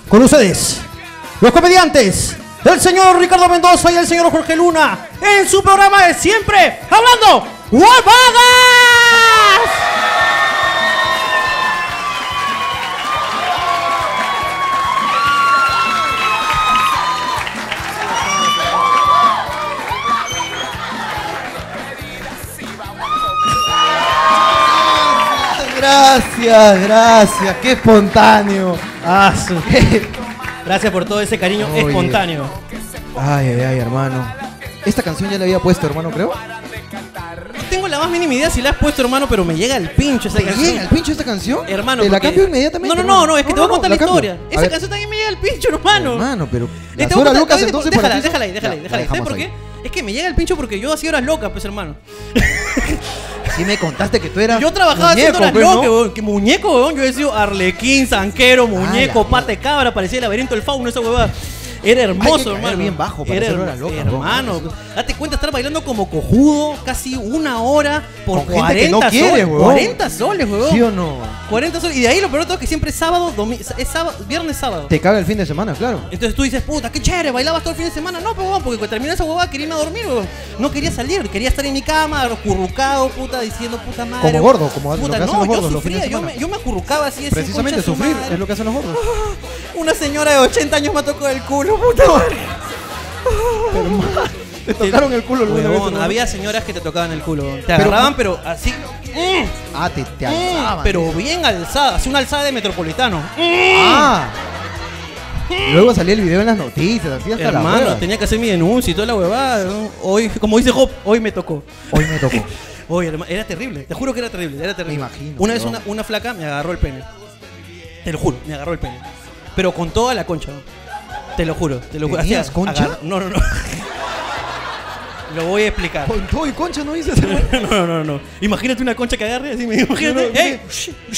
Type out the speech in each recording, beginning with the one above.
Con ustedes, los comediantes, el señor Ricardo Mendoza y el señor Jorge Luna, en su programa de siempre, hablando huevadas. Gracias, qué espontáneo. Gracias por todo ese cariño espontáneo. Ay, hermano. Esta canción ya la había puesto, hermano, creo. No tengo la más mínima idea si la has puesto, hermano, pero me llega el pincho esa canción. ¿Te llega el pincho esta canción? Hermano, ¿te la cambio inmediatamente? No, es que te voy a contar la historia. A Esa ver. canción también me llega el pincho, hermano. Hermano, pero Te las voy a horas contar- locas entonces para ti son- Déjala ahí. Ya, ¿Sabes dejamos por qué? ahí. Es que me llega el pincho porque yo hacía horas locas, pues, hermano. Sí me contaste que tú eras Yo trabajaba muñeco, haciendo horas pues, ¿no? locas, weón. Que muñeco, weón. Yo he sido arlequín, zanquero, muñeco, la pata de cabra, parecía el laberinto del fauno, esa huevada. Era Hay hermoso, que caer hermano. bien bajo para Era hacer horas locas, hermano. weón. Date cuenta estar bailando como cojudo casi una hora por Con gente 40 que no quiere, soles. weón. 40 soles, weón. ¿Sí o no? 40 soles. Y de ahí lo peor de todo es que siempre es sábado, es sábado, viernes, sábado. Te caga el fin de semana, claro. Entonces tú dices, puta, qué chévere, bailabas todo el fin de semana. No, pero weón, porque cuando terminé esa huevada quería irme a dormir, weón. No quería salir, quería estar en mi cama, acurrucado, puta, diciendo puta madre. Como gordo, como lo puta, que hacen no, los gordos yo los fines sufría, de semana. yo me acurrucaba así. Precisamente concha su sufrir madre. es lo que hacen los gordos. Una señora de 80 años me tocó el culo, puta madre. Te tocaron el culo alguna vez, Huevón, ¿no? había señoras que te tocaban el culo. Te agarraban, pero así. Ah, te alzaban. Pero bien alzada, así una alzada de metropolitano. Ah. Luego salía el video en las noticias, así hasta la Hermano, hueva. tenía que hacer mi denuncia y toda la huevada, ¿no? Hoy, como dice Job, hoy me tocó. Hoy me tocó. Oye, hermano, era terrible, te juro que era terrible, era terrible. Me imagino, Una vez weón. una flaca me agarró el pene. Te lo juro, me agarró el pene. Pero con toda la concha, ¿no? Te lo juro, te lo juro. ¿Tenías Hacía- concha? No. Lo voy a explicar. Con todo y concha no dices. No. Imagínate una concha que agarre así, imagínate. No, ¡Ey!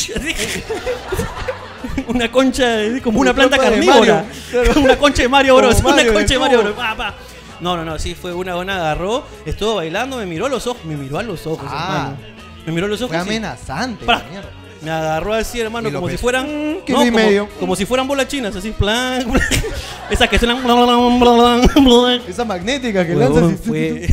Una concha como una Como planta planta de carnívora. Mario. Claro. Una concha de Mario Como Bros. Una Mario, concha de el Mario cubo. Bros. Pa. No, sí, fue una buena, agarró, estuvo bailando, me miró a los ojos, me miró a los ojos, Ah. hermano. Me miró a los ojos. Fue y- amenazante. Pra. la mierda. Me agarró así, hermano, Y lo como si besó. fueran. Kilo y medio. Como si fueran bolas chinas, así, plan. Esas que suenan. Huevón, Esa magnética que lanzas. y- fue.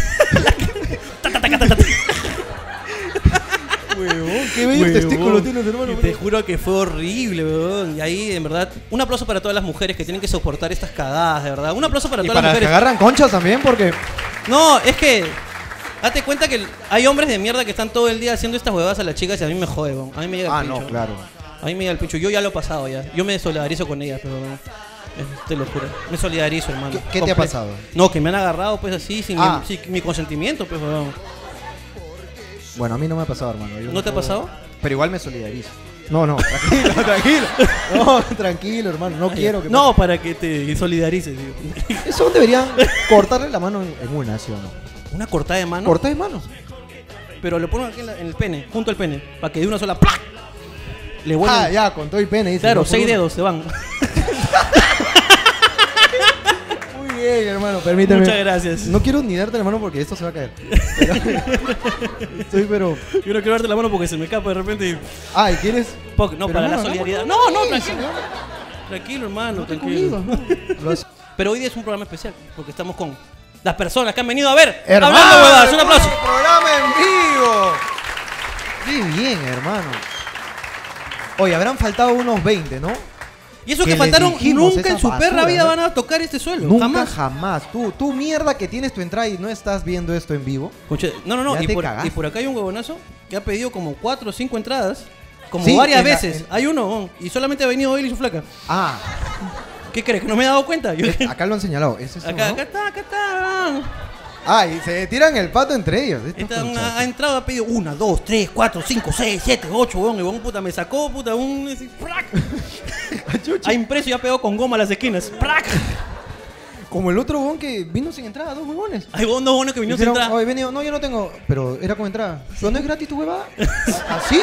Huevón, qué bello Huevón. testículo tienes, hermano. Y te juro que fue horrible, weón. Y ahí, en verdad, un aplauso para todas las mujeres que tienen que soportar estas cagadas, de verdad. Un aplauso para Y todas para las las que mujeres. agarran conchas también, porque No, es que. Date cuenta que hay hombres de mierda que están todo el día haciendo estas huevadas a las chicas y a mí me jode, weón. A mí me llega el pincho. no, claro. A mí me llega el pincho. Yo ya lo he pasado ya. Yo me solidarizo con ellas, pero. Te lo juro. Me solidarizo, hermano. ¿Qué te ha Comple- pasado? No, que me han agarrado, pues así, sin, Ah. sin mi consentimiento, pues, weón. Bueno, a mí no me ha pasado, hermano. Yo ¿No te ha pasado? Pero igual me solidarizo. No, tranquilo. No, tranquilo, hermano. No quiero que No, para que te solidarices, digo. Eso deberían cortarle la mano en una, ¿sí o no? Una cortada de mano. Corta de manos. Pero lo pongo aquí en el pene, junto al pene, para que de una sola ¡plac! Le vuelven. Ah, ya, con todo y pene. Dice, Claro, no, por 6 uno. dedos se van. Muy bien, hermano, permíteme. Muchas gracias. No quiero ni darte la mano porque esto se va a caer. Pero... Yo no quiero darte la mano porque se me escapa de repente y... Ay, ¿quieres? No, Pero para la no, solidaridad. no, No, sí, tranquilo. sí, Tranquilo, hermano, no te tranquilo. conmigo, ¿no? Lo haces- Pero hoy día es un programa especial, porque estamos con las personas que han venido a ver. Hermano, Hablando huevadas. Un aplauso. Programa en vivo. Qué bien, hermano. Oye, habrán faltado unos 20, ¿no? Y eso Que que les faltaron, dijimos nunca en esa su basura, perra vida ¿no? van a tocar este suelo. Nunca, Jamás. jamás. Tú mierda que tienes tu entrada y no estás viendo esto en vivo. Conche- No. Ya Y te por, cagaste. y por acá hay un huevonazo que ha pedido como 4 o 5 entradas. Como Sí, varias en la- veces. en- Hay uno, y solamente ha venido él y su flaca. Ah, ¿Qué crees? ¿Que no me he dado cuenta? Yo- acá lo han señalado. ¿Es eso, acá no? acá está. Ah, y se tiran el pato entre ellos. Estos Esta conchazos. ha entrado, ha pedido 1, 2, 3, 4, 5, 6, 7, 8, weón. Y weón, puta, me sacó, puta, un. así, ¡prac! Ha impreso y ha pegado con goma a las esquinas. ¡Prac! Como el otro huevón que vino sin entrada, dos huevones. Hay weón, dos buenos que vinieron sin Dijeron, entrar. oye, venido, no, yo no tengo, pero era con entrada. ¿Pero no es gratis tu huevada? ¿Así?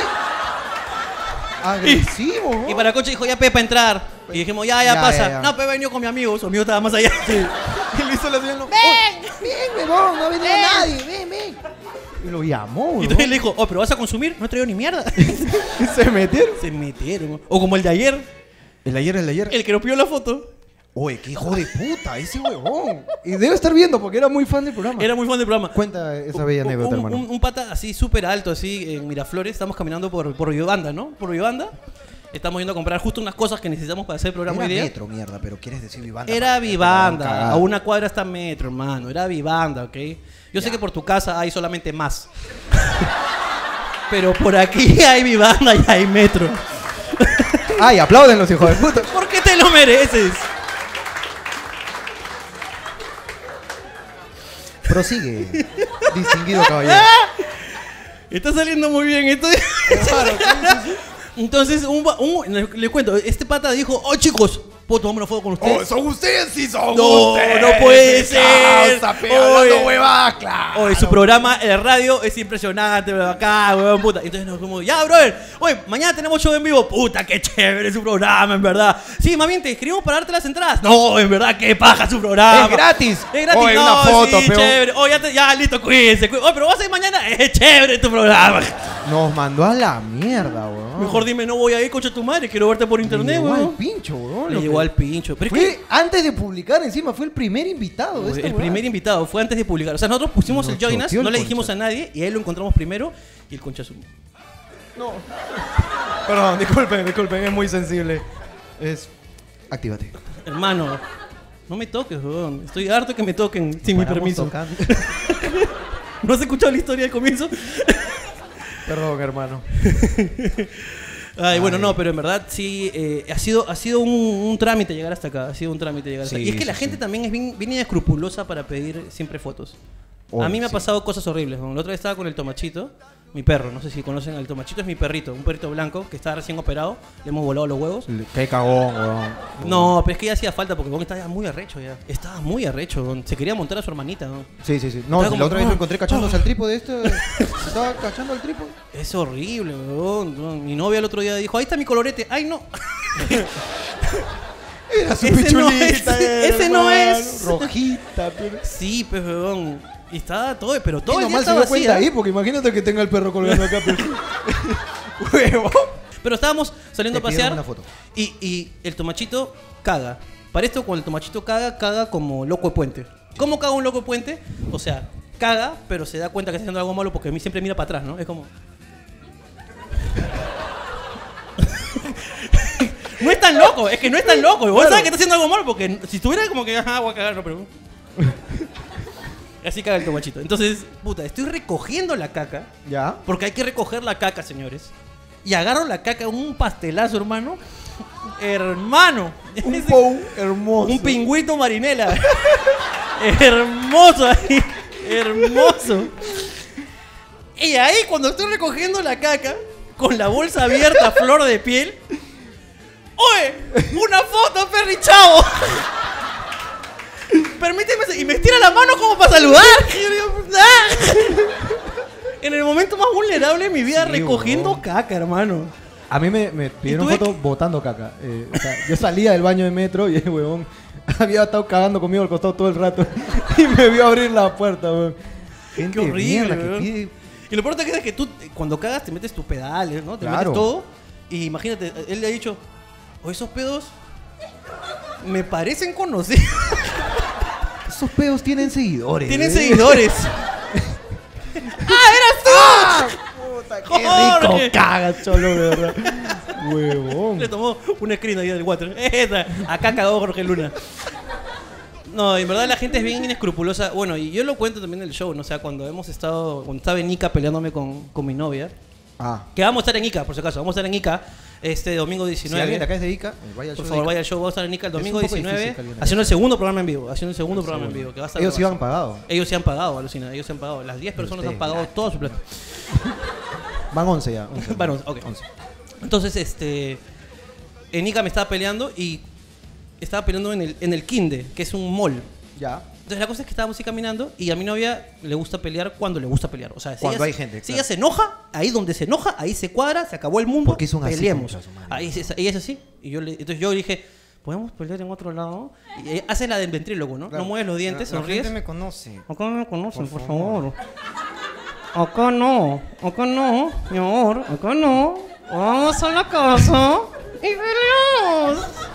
Agresivo, ¿no? Y para coche dijo, ya Pepa entrar. Y dijimos, ya pasa. ya. No, Pepa venido con mi amigo, su amigo estaba más allá. Y le hizo la señal. ¡Ven, huevón! No ha venido nadie, ven. Y lo llamó, Y huevón. entonces le dijo, oh, pero vas a consumir, no he traído ni mierda. Y se metieron. Se metieron. O como el de ayer, ¿El ayer? El que nos pidió la foto. Oye, qué hijo de puta, ese huevón. Y debe estar viendo porque era muy fan del programa. Era muy fan del programa. Cuenta esa bella anécdota, hermano. Un pata así súper alto, así en Miraflores. Estamos caminando por Riobanda, ¿no? Por Riobanda. Estamos yendo a comprar justo unas cosas que necesitamos para hacer el programa hoy día. Era Metro, mierda, pero quieres decir Vivanda. Era Vivanda. A una cuadra está Metro, hermano. Era Vivanda, ¿ok? Yo sé que por tu casa hay solamente más. Pero por aquí hay Vivanda y hay Metro. Ay, aplauden los hijos de puta. ¿Por qué te lo mereces? Prosigue, distinguido caballero. Está saliendo muy bien esto. Entonces, le cuento, este pata dijo, oh chicos, ¿puedo tomarme una foto con ustedes? Oh, son ustedes, sí son no, ustedes. No puede ser. Hablando huevadas, claro. Oye, su programa, el radio, es impresionante, acá, huevón, puta. Entonces nos como, ya, brother, oye, mañana tenemos show en vivo. Puta, qué chévere su programa, en verdad. Sí, más bien, te escribimos para darte las entradas. No, en verdad, qué paja su programa. Es gratis. Es gratis, oye, no, una foto, sí, chévere. Oye, ya, listo, cuídense. Oye, pero vas a ir mañana, es chévere tu programa. Nos mandó a la mierda, weón. Mejor dime, no voy a ir, concha tu madre, quiero verte por internet, weón. Le llegó weón. al pincho, weón. Le llegó al pincho. Pero fue antes de publicar encima, fue el primer invitado. El primer invitado, fue antes de publicar. O sea, nosotros pusimos el Join Us, no le dijimos a nadie, y ahí lo encontramos primero, y el concha su... No. Perdón, disculpen, es muy sensible. Actívate. Hermano, no me toques, weón. Estoy harto que me toquen sin mi permiso. ¿No has escuchado la historia del comienzo? Perdón, hermano. Ay, bueno, no, pero en verdad sí, ha sido un trámite llegar hasta acá. Ha sido un trámite llegar hasta acá. Y es que la gente también es bien escrupulosa para pedir siempre fotos. A mí me ha pasado cosas horribles. La otra vez estaba con el Tomachito, mi perro. No sé si conocen al Tomachito, es mi perrito. Un perrito blanco que está recién operado. Le hemos volado los huevos. Qué cagón, weón. No, pero es que ya hacía falta porque Gon estaba muy arrecho ya. Estaba muy arrecho, Gon. Se quería montar a su hermanita, ¿no? Sí. No, la otra vez lo encontré cachándose al trípode esto. Estaba cachando al trípode. Es horrible, weón. Mi novia el otro día dijo, ahí está mi colorete. ¡Ay, no! Era su pichulita. Ese no es. Rojita, pero... Sí, pues, weón. Y estaba todo, pero todo el día nomás se estaba dio cuenta así, ahí, porque imagínate que tenga el perro colgando acá. Huevo. Pero estábamos saliendo a pasear una foto. Y el Tomachito caga. Para esto, cuando el Tomachito caga como loco de puente. ¿Cómo caga un loco de puente? O sea, caga, pero se da cuenta que está haciendo algo malo porque a mí siempre mira para atrás, ¿no? Es como... No es tan loco, es que no es tan loco. Vos sabés que está haciendo algo malo porque si estuviera como que, ajá, voy a cagar, no, pero... Así caga el Tomachito. Entonces, puta, estoy recogiendo la caca. Ya. Porque hay que recoger la caca, señores. Y agarro la caca, un pastelazo, hermano. Hermano. Un pou hermoso. Un pingüito marinela. Hermoso ahí. Hermoso. Y ahí, cuando estoy recogiendo la caca, con la bolsa abierta a flor de piel. ¡Oye! ¡Una foto, Perry Chavo! Permíteme, y me estira la mano como para saludar. En el momento más vulnerable de mi vida, sí, recogiendo caca, hermano. A mí me pidieron foto botando caca. O sea, yo salía del baño de metro y el huevón había estado cagando conmigo al costado todo el rato y me vio abrir la puerta, huevón. Qué horrible, que pide... Y lo peor es que tú, cuando cagas, te metes tus pedales, ¿no? Te metes todo. Y imagínate, él le ha dicho, o esos pedos me parecen conocidos. Esos pedos tienen seguidores. Tienen seguidores. ¡Ah, eras tú! ¡Ah! Puta, qué rico cagas, cholo, de verdad. Huevón. Le tomó un screen ahí del water. Acá cagó Jorge Luna. No, en verdad la gente es bien inescrupulosa. Bueno, y yo lo cuento también en el show, ¿no? O sea, cuando estaba en Ica peleándome con mi novia. Que vamos a estar en Ica, por si acaso. Vamos a estar en Ica este domingo 19. Si alguien de acá es de Ica, vaya al show. Por favor, vaya al show. Vamos a estar en Ica el domingo 19, haciendo el segundo programa en vivo. Que va a estar. Ellos sí han pagado. Ellos sí han pagado, alucina. Ellos sí han pagado. Las 10 personas han pagado toda su plata. Van 11 ya. Van 11, ok. 11. Entonces, en Ica me estaba peleando y estaba peleando en el Quinde, que es un mall. Ya. Entonces la cosa es que estábamos así caminando y a mi novia le gusta pelear cuando le gusta pelear. O sea, cuando hay gente. Si ella se enoja, ahí donde se enoja, ahí se cuadra, se acabó el mundo. Porque es un peleemos. Ahí ella es así. Y entonces yo le dije, ¿podemos pelear en otro lado? Y haces la del ventrílogo, ¿no? Claro. No mueves los dientes, sonríes. La gente me conoce. Acá no me conocen, por favor. Acá no, mi amor, acá no. Vamos a la casa y peleamos. vamos.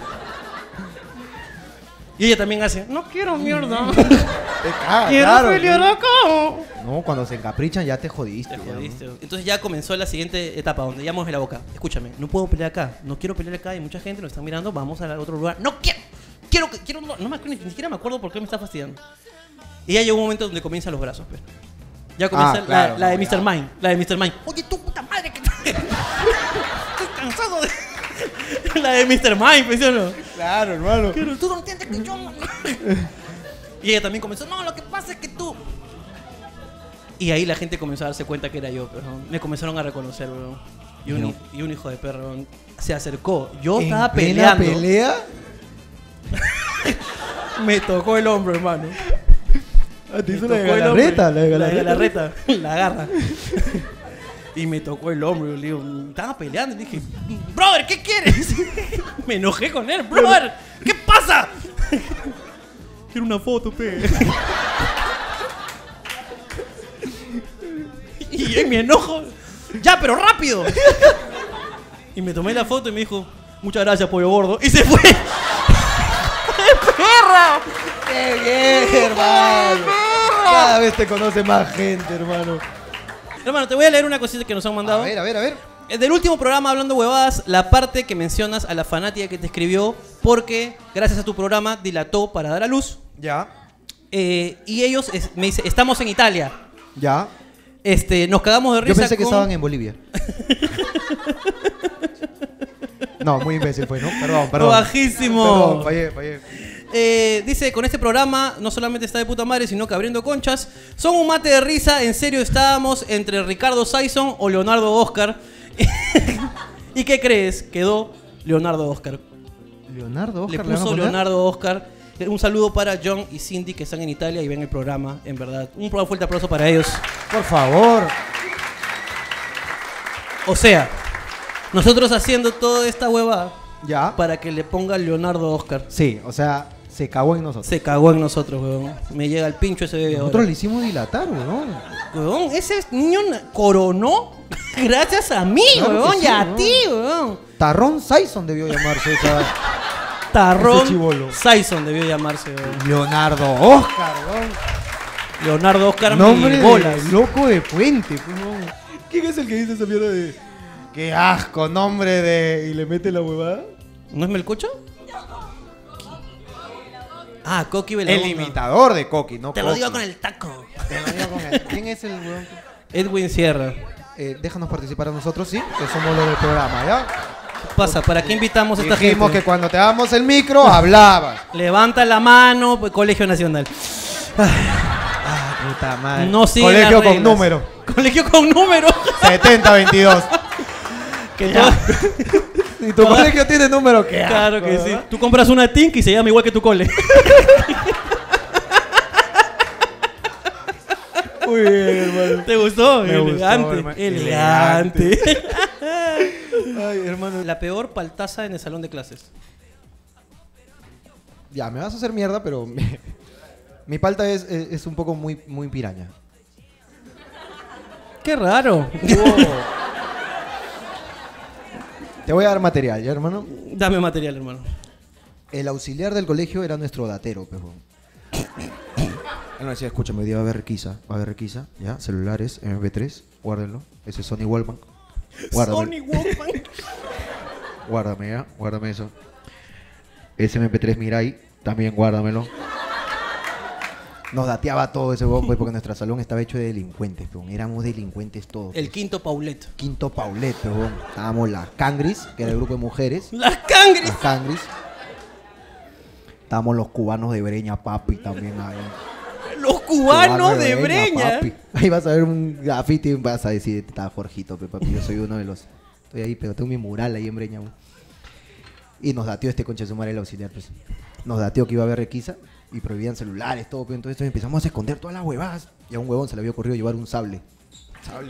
Y ella también hace, no quiero mierda. Quiero pelear acá. No, cuando se encaprichan ya te jodiste. Entonces ya comenzó la siguiente etapa donde ya mueve la boca. Escúchame, no puedo pelear acá. No quiero pelear acá. Hay mucha gente nos está mirando. Vamos a otro lugar. No quiero. No me acuerdo, ni siquiera me acuerdo por qué me está fastidiando. Y ya llegó un momento donde comienzan los brazos, pues. Ya comienza la de Mr. Mind. La de Mr. Mind. Oye, tú puta madre que estoy cansado de... La de Mr. Mind, pues, ¿sí o no? Claro, hermano. Pero tú no entiendes que yo... Y ella también comenzó, no, lo que pasa es que tú... Y ahí la gente comenzó a darse cuenta que era yo, pero me comenzaron a reconocer, bro. Y un hijo de perro se acercó. Yo estaba peleando. ¿En pelea? Me tocó el hombro, hermano. Te hizo la galarreta. La garra. Y me tocó el hombro. Le digo, estaba peleando. Y dije, brother, ¿qué quieres? Me enojé con él. Brother, ¿qué pasa? Quiero una foto, pe. Y en mi enojo, ya, pero rápido. Y me tomé la foto y me dijo, muchas gracias, pollo gordo. Y se fue. ¡Perra! ¡Qué bien, hermano! Cada vez te conoce más gente, hermano. Hermano, te voy a leer una cosita que nos han mandado. A ver. Del último programa Hablando Huevadas, la parte que mencionas a la fanática que te escribió porque gracias a tu programa dilató para dar a luz. Ya. Y ellos me dicen, estamos en Italia. Ya. Nos cagamos de risa. Yo pensé que estaban en Bolivia. No, muy imbécil fue, ¿no? Perdón. Bajísimo. Perdón, fallé. Dice, con este programa no solamente está de puta madre, sino que abriendo conchas. Son un mate de risa, en serio estábamos entre Ricardo Saison o Leonardo Oscar. ¿Y qué crees? Quedó Leonardo Oscar. ¿Leonardo Oscar? Le puso Leonardo Oscar. Un saludo para John y Cindy que están en Italia y ven el programa, en verdad. Un fuerte aplauso para ellos. Por favor. O sea, nosotros haciendo toda esta huevada ya para que le ponga Leonardo Oscar. Sí, o sea, se cagó en nosotros. Se cagó en nosotros, weón. Me llega el pincho ese bebé. Nosotros le hicimos dilatar, weón. Weón, ese niño coronó gracias a mí, claro, weón, sí, y a ti, weón. Tarrón Saison debió llamarse esa... Tarrón Saison debió llamarse, weón. Leonardo Oscar, weón. Leonardo Oscar, nombre de loco de puente, weón. ¿Quién es el que dice esa mierda de... qué asco, nombre de... y le mete la huevada? ¿No es Melcocho? Ah, Coqui Veladona. El imitador de Coqui, no Te Coqui. lo digo con el taco. Te lo digo con el... ¿Quién es el weón? Edwin Sierra. Déjanos participar a nosotros, sí, que somos los del programa, ¿ya? ¿Qué pasa? ¿Para qué invitamos a esta gente? Dijimos que cuando te damos el micro, hablabas. Levanta la mano, pues, Colegio Nacional. Puta madre. No sigue Colegio con número. Colegio con número. 7022. Que todo... ¿Y tu colegio tiene número? ¿Qué? Claro que sí. Tú compras una Tink y se llama igual que tu cole. Muy bien, hermano. ¿Te gustó? Me elegante. gustó, Elegante. Ay, hermano. La peor paltaza en el salón de clases. Ya, me vas a hacer mierda, pero... mi palta es un poco muy piraña. Qué raro. Te voy a dar material, ¿ya, hermano? Dame material, hermano. El auxiliar del colegio era nuestro datero, pejo. Él me decía, escúchame, hoy día va a haber requisa, ¿ya? Celulares, MP3, guárdenlo. Ese es Sony Walkman. Sony Walkman. Guárdame, ¿ya? Guárdame eso. Ese MP3 Mirai, también guárdamelo. Nos dateaba todo ese huevón, pues, porque nuestro salón estaba hecho de delincuentes, pero éramos delincuentes todos. El quinto Paulet. Quinto Paulet, pero estábamos las Cangris, que era el grupo de mujeres. ¡Las Cangris! Las Cangris. Estábamos los cubanos de Breña, papi, también ahí. Los cubanos de Breña. Papi. Ahí vas a ver un graffiti y vas a decir, está Jorgito, papi, yo soy uno de los... Estoy ahí, pero tengo mi mural ahí en Breña. Y nos dateó este concha de su madre el auxiliar, pues. Nos dateó que iba a haber requisa y prohibían celulares, todo, pero entonces empezamos a esconder todas las huevadas. Y a un huevón se le había ocurrido llevar un sable. Sable.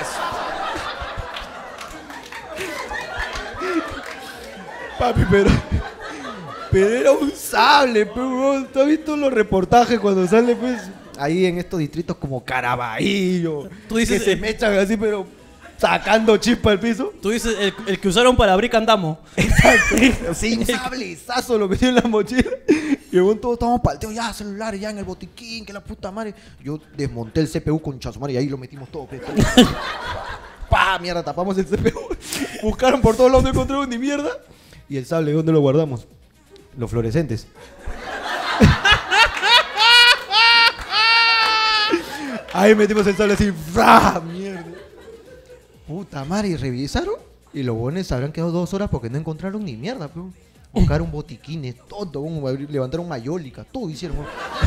Papi, pero era un sable, pero ¿tú has visto los reportajes cuando sale, pues, ahí en estos distritos como Caraballo? Tú dices que se mechan así, pero sacando chispa al piso. Tú dices el que usaron para abrir candamo. Exacto. Sí, un sablezazo lo metió en la mochila. Y luego todos estábamos palteos, ya, celulares, ya en el botiquín, que la puta madre. Yo desmonté el CPU con chasumare y ahí lo metimos todo. ¡Pah! Mierda, tapamos el CPU. Buscaron por todos lados, no encontraron ni mierda. Y el sable, ¿dónde lo guardamos? Los fluorescentes. Ahí metimos el sable así. ¡Fra! Mierda. Puta madre, y revisaron. Y los bones habrán quedado 2 horas porque no encontraron ni mierda, pero buscaron botiquines, todo, levantaron mayólica, todo hicieron.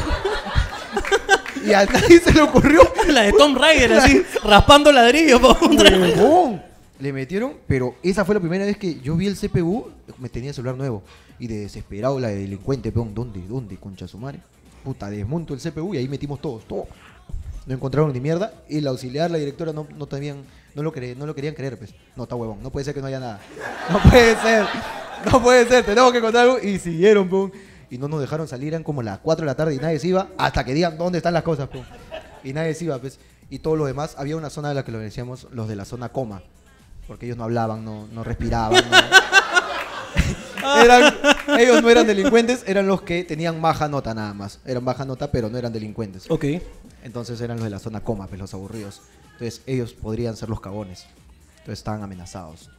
Y a nadie se le ocurrió. La de Tomb Raider, así, raspando ladrillos. Le metieron, pero esa fue la primera vez que yo vi el CPU, me tenía celular nuevo. Y de desesperado la de delincuente, peón, ¿dónde, concha su madre? Puta, desmonto el CPU y ahí metimos todos, todo. No encontraron ni mierda. Y la auxiliar, la directora no lo querían creer, pues. No, está huevón, no puede ser que no haya nada. No puede ser, tenemos que encontrar algo. Y siguieron, pum. Y no nos dejaron salir, eran como las 4 de la tarde y nadie se iba hasta que digan dónde están las cosas, pum. Y nadie se iba, pues. Y todos los demás, había una zona de la que lo decíamos los de la zona coma. Porque ellos no hablaban, no respiraban, ellos no eran delincuentes, eran los que tenían baja nota nada más. Eran baja nota, pero no eran delincuentes. Ok. Entonces eran los de la zona coma, pues los aburridos. Entonces ellos podrían ser los cagones. Entonces estaban amenazados.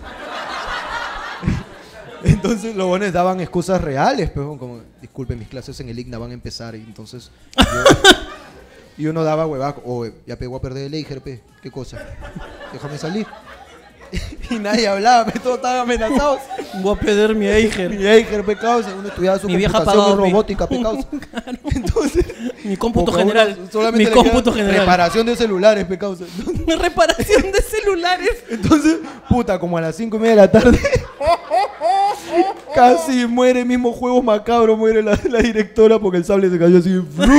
Entonces los bones daban excusas reales, pero como, disculpen, mis clases en el IGNA van a empezar. Y entonces y uno daba huevaco, ya pegó a perder el Eiger, ¿qué cosa? Déjame salir. Y nadie hablaba, todos estaban amenazados. Voy a perder mi Eiger. Mi Eiger, pecados. Uno estudiaba su computación robótica, pecados. Claro. Entonces, mi cómputo general. Mi cómputo general. Reparación de celulares, pecados. Reparación de celulares. Entonces, puta, como a las 5:30 de la tarde, casi muere, mismo Juegos Macabros, muere la directora porque el sable se cayó así.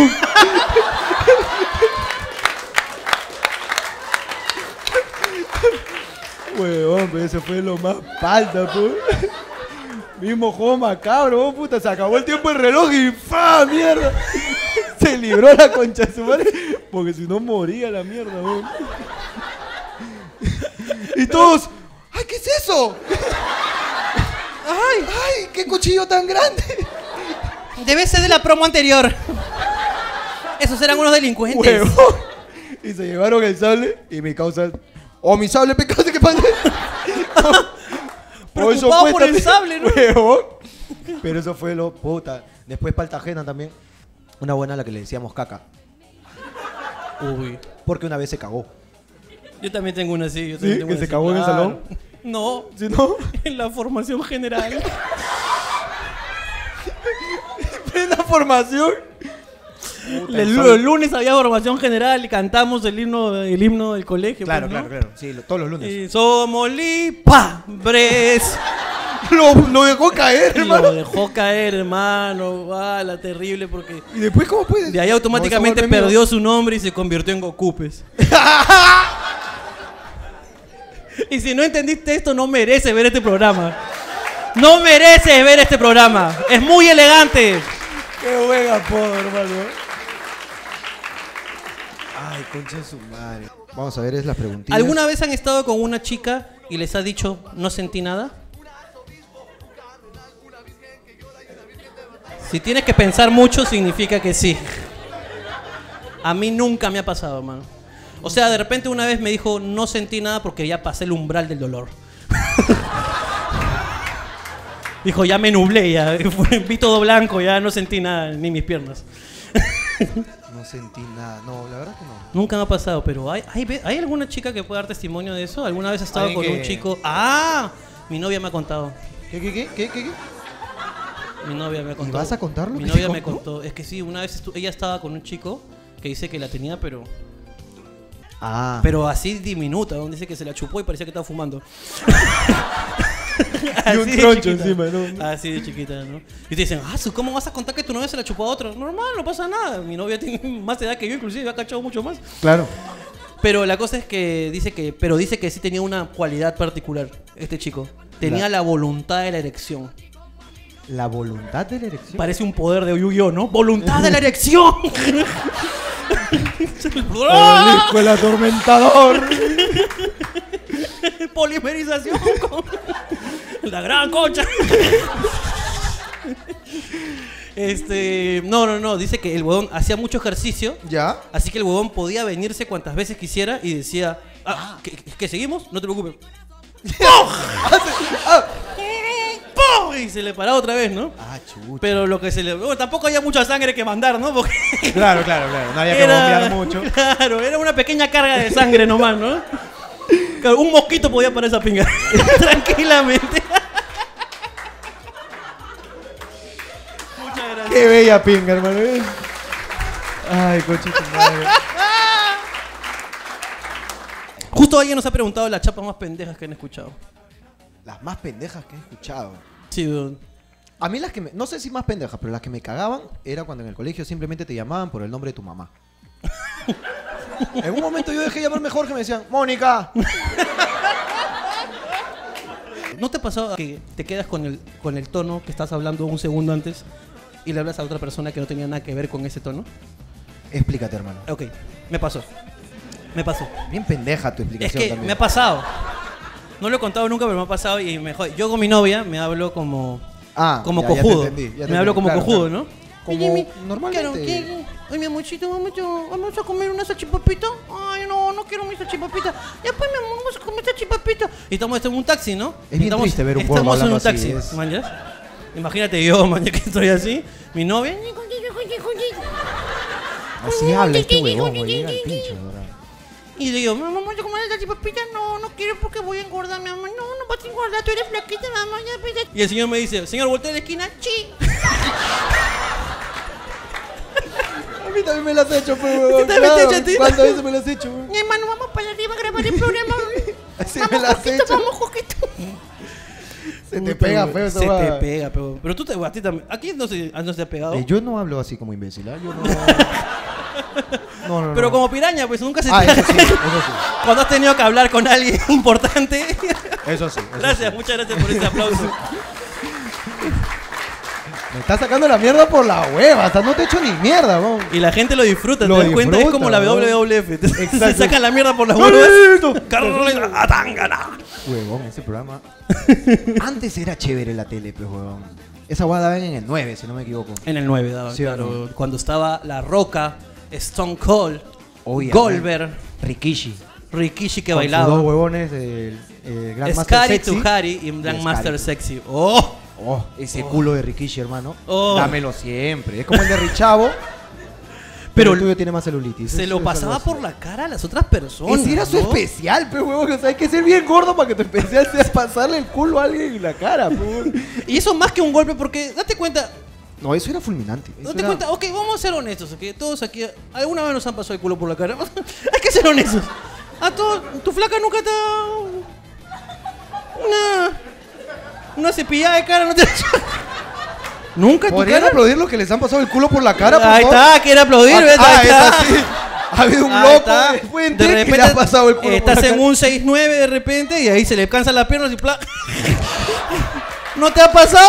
Huevón, pero ese fue lo más falta, pues. Mismo Juego Macabro, puta, se acabó el tiempo del reloj y ¡fa! ¡Mierda! Se libró la concha de su madre, porque si no moría la mierda, weón. Y todos, ¡ay, qué es eso! ¡Ay, qué cuchillo tan grande! Debe ser de la promo anterior. Esos eran unos delincuentes. Huevón. Y se llevaron el sable y mi causa... mi sable, pecado, ¿qué pasa? Preocupado por el sable, ¿no? Pero eso fue lo puta. Después Paltajena también. Una buena a la que le decíamos caca. Uy. Porque una vez se cagó. Yo también tengo una así. ¿Sí? ¿Que se cagó en el salón? No. ¿Sí, no? En la formación general. ¿En la formación? El lunes había formación general y cantamos el himno del colegio. Claro, pues, ¿no? claro. Sí, todos los lunes. Y somos libres. Lo dejó caer, hermano. Lo dejó caer, hermano. La terrible porque... ¿Y después cómo puede? De ahí automáticamente perdió su nombre y se convirtió en Goku, pues. Y si no entendiste esto, no mereces ver este programa. No mereces ver este programa. Es muy elegante. Qué buen apodo, hermano. Ay, concha de su madre. Vamos a ver, es las preguntitas. ¿Alguna vez han estado con una chica y les ha dicho no sentí nada? Si tienes que pensar mucho, significa que sí. A mí nunca me ha pasado, hermano. O sea, de repente una vez me dijo no sentí nada porque ya pasé el umbral del dolor. Dijo, ya me nublé, ya vi todo blanco, ya no sentí nada, ni mis piernas. No sentí nada, no, la verdad que no. Nunca me ha pasado, pero ¿hay alguna chica que pueda dar testimonio de eso? ¿Alguna vez has estado con un chico? Mi novia me ha contado. ¿Qué? Mi novia me contó. ¿Y vas a contarlo? Mi novia me contó. Es que sí, una vez ella estaba con un chico que dice que la tenía, pero... Pero así diminuta, donde dice que se la chupó y parecía que estaba fumando. Y un troncho encima, ¿no? Así de chiquita, ¿no? Y te dicen, ¿cómo vas a contar que tu novia se la chupó a otro? Normal, no pasa nada. Mi novia tiene más edad que yo, inclusive, ha cachado mucho más. Claro. Pero la cosa es que dice que sí tenía una cualidad particular, este chico. Tenía la voluntad de la erección. ¿La voluntad de la erección? Parece un poder de Yu-Gi-Oh, ¿no? ¡Voluntad de la erección! ¡El hijo del atormentador! Polimerización con la gran concha. No, dice que el huevón hacía mucho ejercicio. ¿Ya? Así que el huevón podía venirse cuantas veces quisiera y decía, ¿que seguimos? No te preocupes. ¡Pum! Y se le paraba otra vez, ¿no? Chucha. Pero lo que se le... Bueno, tampoco había mucha sangre que mandar, ¿no? Porque Claro. No había que bombear mucho. Claro, era una pequeña carga de sangre nomás, ¿no? Claro, un mosquito podía parar esa pinga. Tranquilamente. Muchas gracias. Qué bella pinga, hermano. Ay, conchita madre. Justo alguien nos ha preguntado las chapas más pendejas que han escuchado. Las más pendejas que he escuchado. Sí, dude. A mí las que no sé si más pendejas, pero las que me cagaban era cuando en el colegio simplemente te llamaban por el nombre de tu mamá. En un momento yo dejé llamarme Jorge y me decían, Mónica. ¿No te ha pasado que te quedas con el tono que estás hablando un segundo antes y le hablas a otra persona que no tenía nada que ver con ese tono? Explícate, hermano. Ok, me pasó. Bien pendeja tu explicación Es que también. me ha pasado. No lo he contado nunca, pero me ha pasado y me jode. Yo con mi novia me hablo como cojudo. Ya te entendí, me hablo como claro, cojudo, claro. ¿no? Como normalmente. Claro, oye, mi amorcito, vamos a comer una salchipapita. Ay, no quiero mi salchipapita. Ya pues, mi amor, vamos a comer salchipapita. Y estamos en un taxi, ¿no? Es bien triste ver un gordo Estamos en un hablando taxi, así, ¿manjas? Imagínate yo, mañana que estoy así. Mi novia... Así habla este huevón, güey. Llega al pincho, ¿verdad? Y le digo, mamá, ¿vamos a comer la salchipapita? No quiero porque voy a engordar, mi mamá. No vas a engordar, tú eres flaquita, mamá. Ya, pues, ya. Y el señor me dice, señor, voltea de la esquina, chi. A mí también me las has hecho, pues, huevón. ¿También te has hecho a ti? ¿Cuántas veces me las has hecho, huevón? Mi hermano, vamos para arriba a grabar el programa. Así Vamos, me las has Jorgito, hecho. vamos, Jorgito. Se te pega feo esa Se te huevada. pega, pero tú a ti también. ¿A quién no se ha pegado? Yo no hablo así como imbécil, ¿ah? Yo no... No. Pero como piraña, pues nunca se te... Eso sí. Cuando has tenido que hablar con alguien importante. Eso sí. Gracias, muchas gracias por ese aplauso. Me está sacando la mierda por la hueva, hasta no te he hecho ni mierda, weón. Y la gente lo disfruta, Lo ¿te das cuenta? Es disfruta, como la ¿no? WWF. Se Exacto. sacan la mierda por las ¡Carlito! huevas. Carlito Atangana. Huevón, ese programa. Antes era chévere la tele, pues, huevón. Esa hueá daban en el 9, si no me equivoco. En el 9 daban, Sí, claro. ¿no? Cuando estaba La Roca, Stone Cold, Oye, Goldberg, Rikishi. Rikishi que Con bailaba. sus dos huevones, el Grandmaster Scary Sexy. to Harry y Grandmaster Scary. Sexy. ¡Oh! Oh, ese culo de Rikishi, hermano. Oh. Dámelo siempre. Es como el de Richavo. Pero el tuyo tiene más celulitis. Se lo pasaba por la cara a las otras personas. Ese era su ¿no? especial, pe huevón. O sea, hay que ser bien gordo para que tu especial sea pasarle el culo a alguien en la cara, pe. Y eso más que un golpe, porque date cuenta. No, eso era fulminante. Eso Date era... cuenta, ok, vamos a ser honestos, ¿ok? Todos aquí, alguna vez nos han pasado el culo por la cara. Hay que ser honestos. A todos, tu flaca nunca te ha dado una cepillada de cara, no te ha hecho. Nunca tu ¿Podrían cara. aplaudir los que les han pasado el culo por la cara, por Ahí favor? está, quiere aplaudir, ¿ves? Ahí está. esa sí. Ha habido un Ahí loco está. de fuente De que repente le ha pasado el culo estás por la en cara. un 6-9 de repente y ahí se le cansan las piernas y ¡plá! ¿No te ha pasado?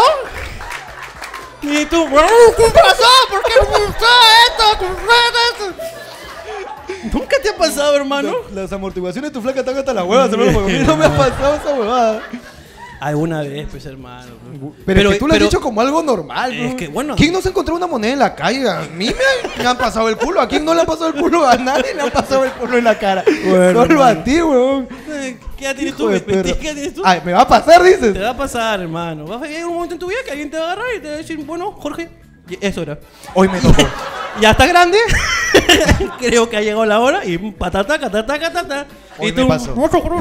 Y tú, ¿qué pasó? ¿Por qué me gustó esto? ¿Qué fue esto? ¿Nunca te ha pasado, hermano? Las amortiguaciones de tu flaca están hasta las huevas, hermano, porque a mí no me ha pasado esa huevada. Alguna vez, pues, hermano. Pero es que tú lo has dicho como algo normal, Es ¿no? que, bueno. ¿Quién no se encontró una moneda en la calle? A mí me han pasado el culo. ¿A quién no le ha pasado el culo? A nadie le ha pasado el culo en la cara. Bueno, Solo hermano. a ti, weón. ¿Qué edad tienes Hijo tú? de ¿20? perra. ¿Qué edad tienes tú? Ay, ¿me va a pasar, dices? Te va a pasar, hermano. Va a llegar un momento en tu vida que alguien te va a agarrar y te va a decir, bueno, Jorge, eso era. Hoy me tocó. Ya está grande. Creo que ha llegado la hora y patata, catata, catata. Hoy Y me tú, pasó.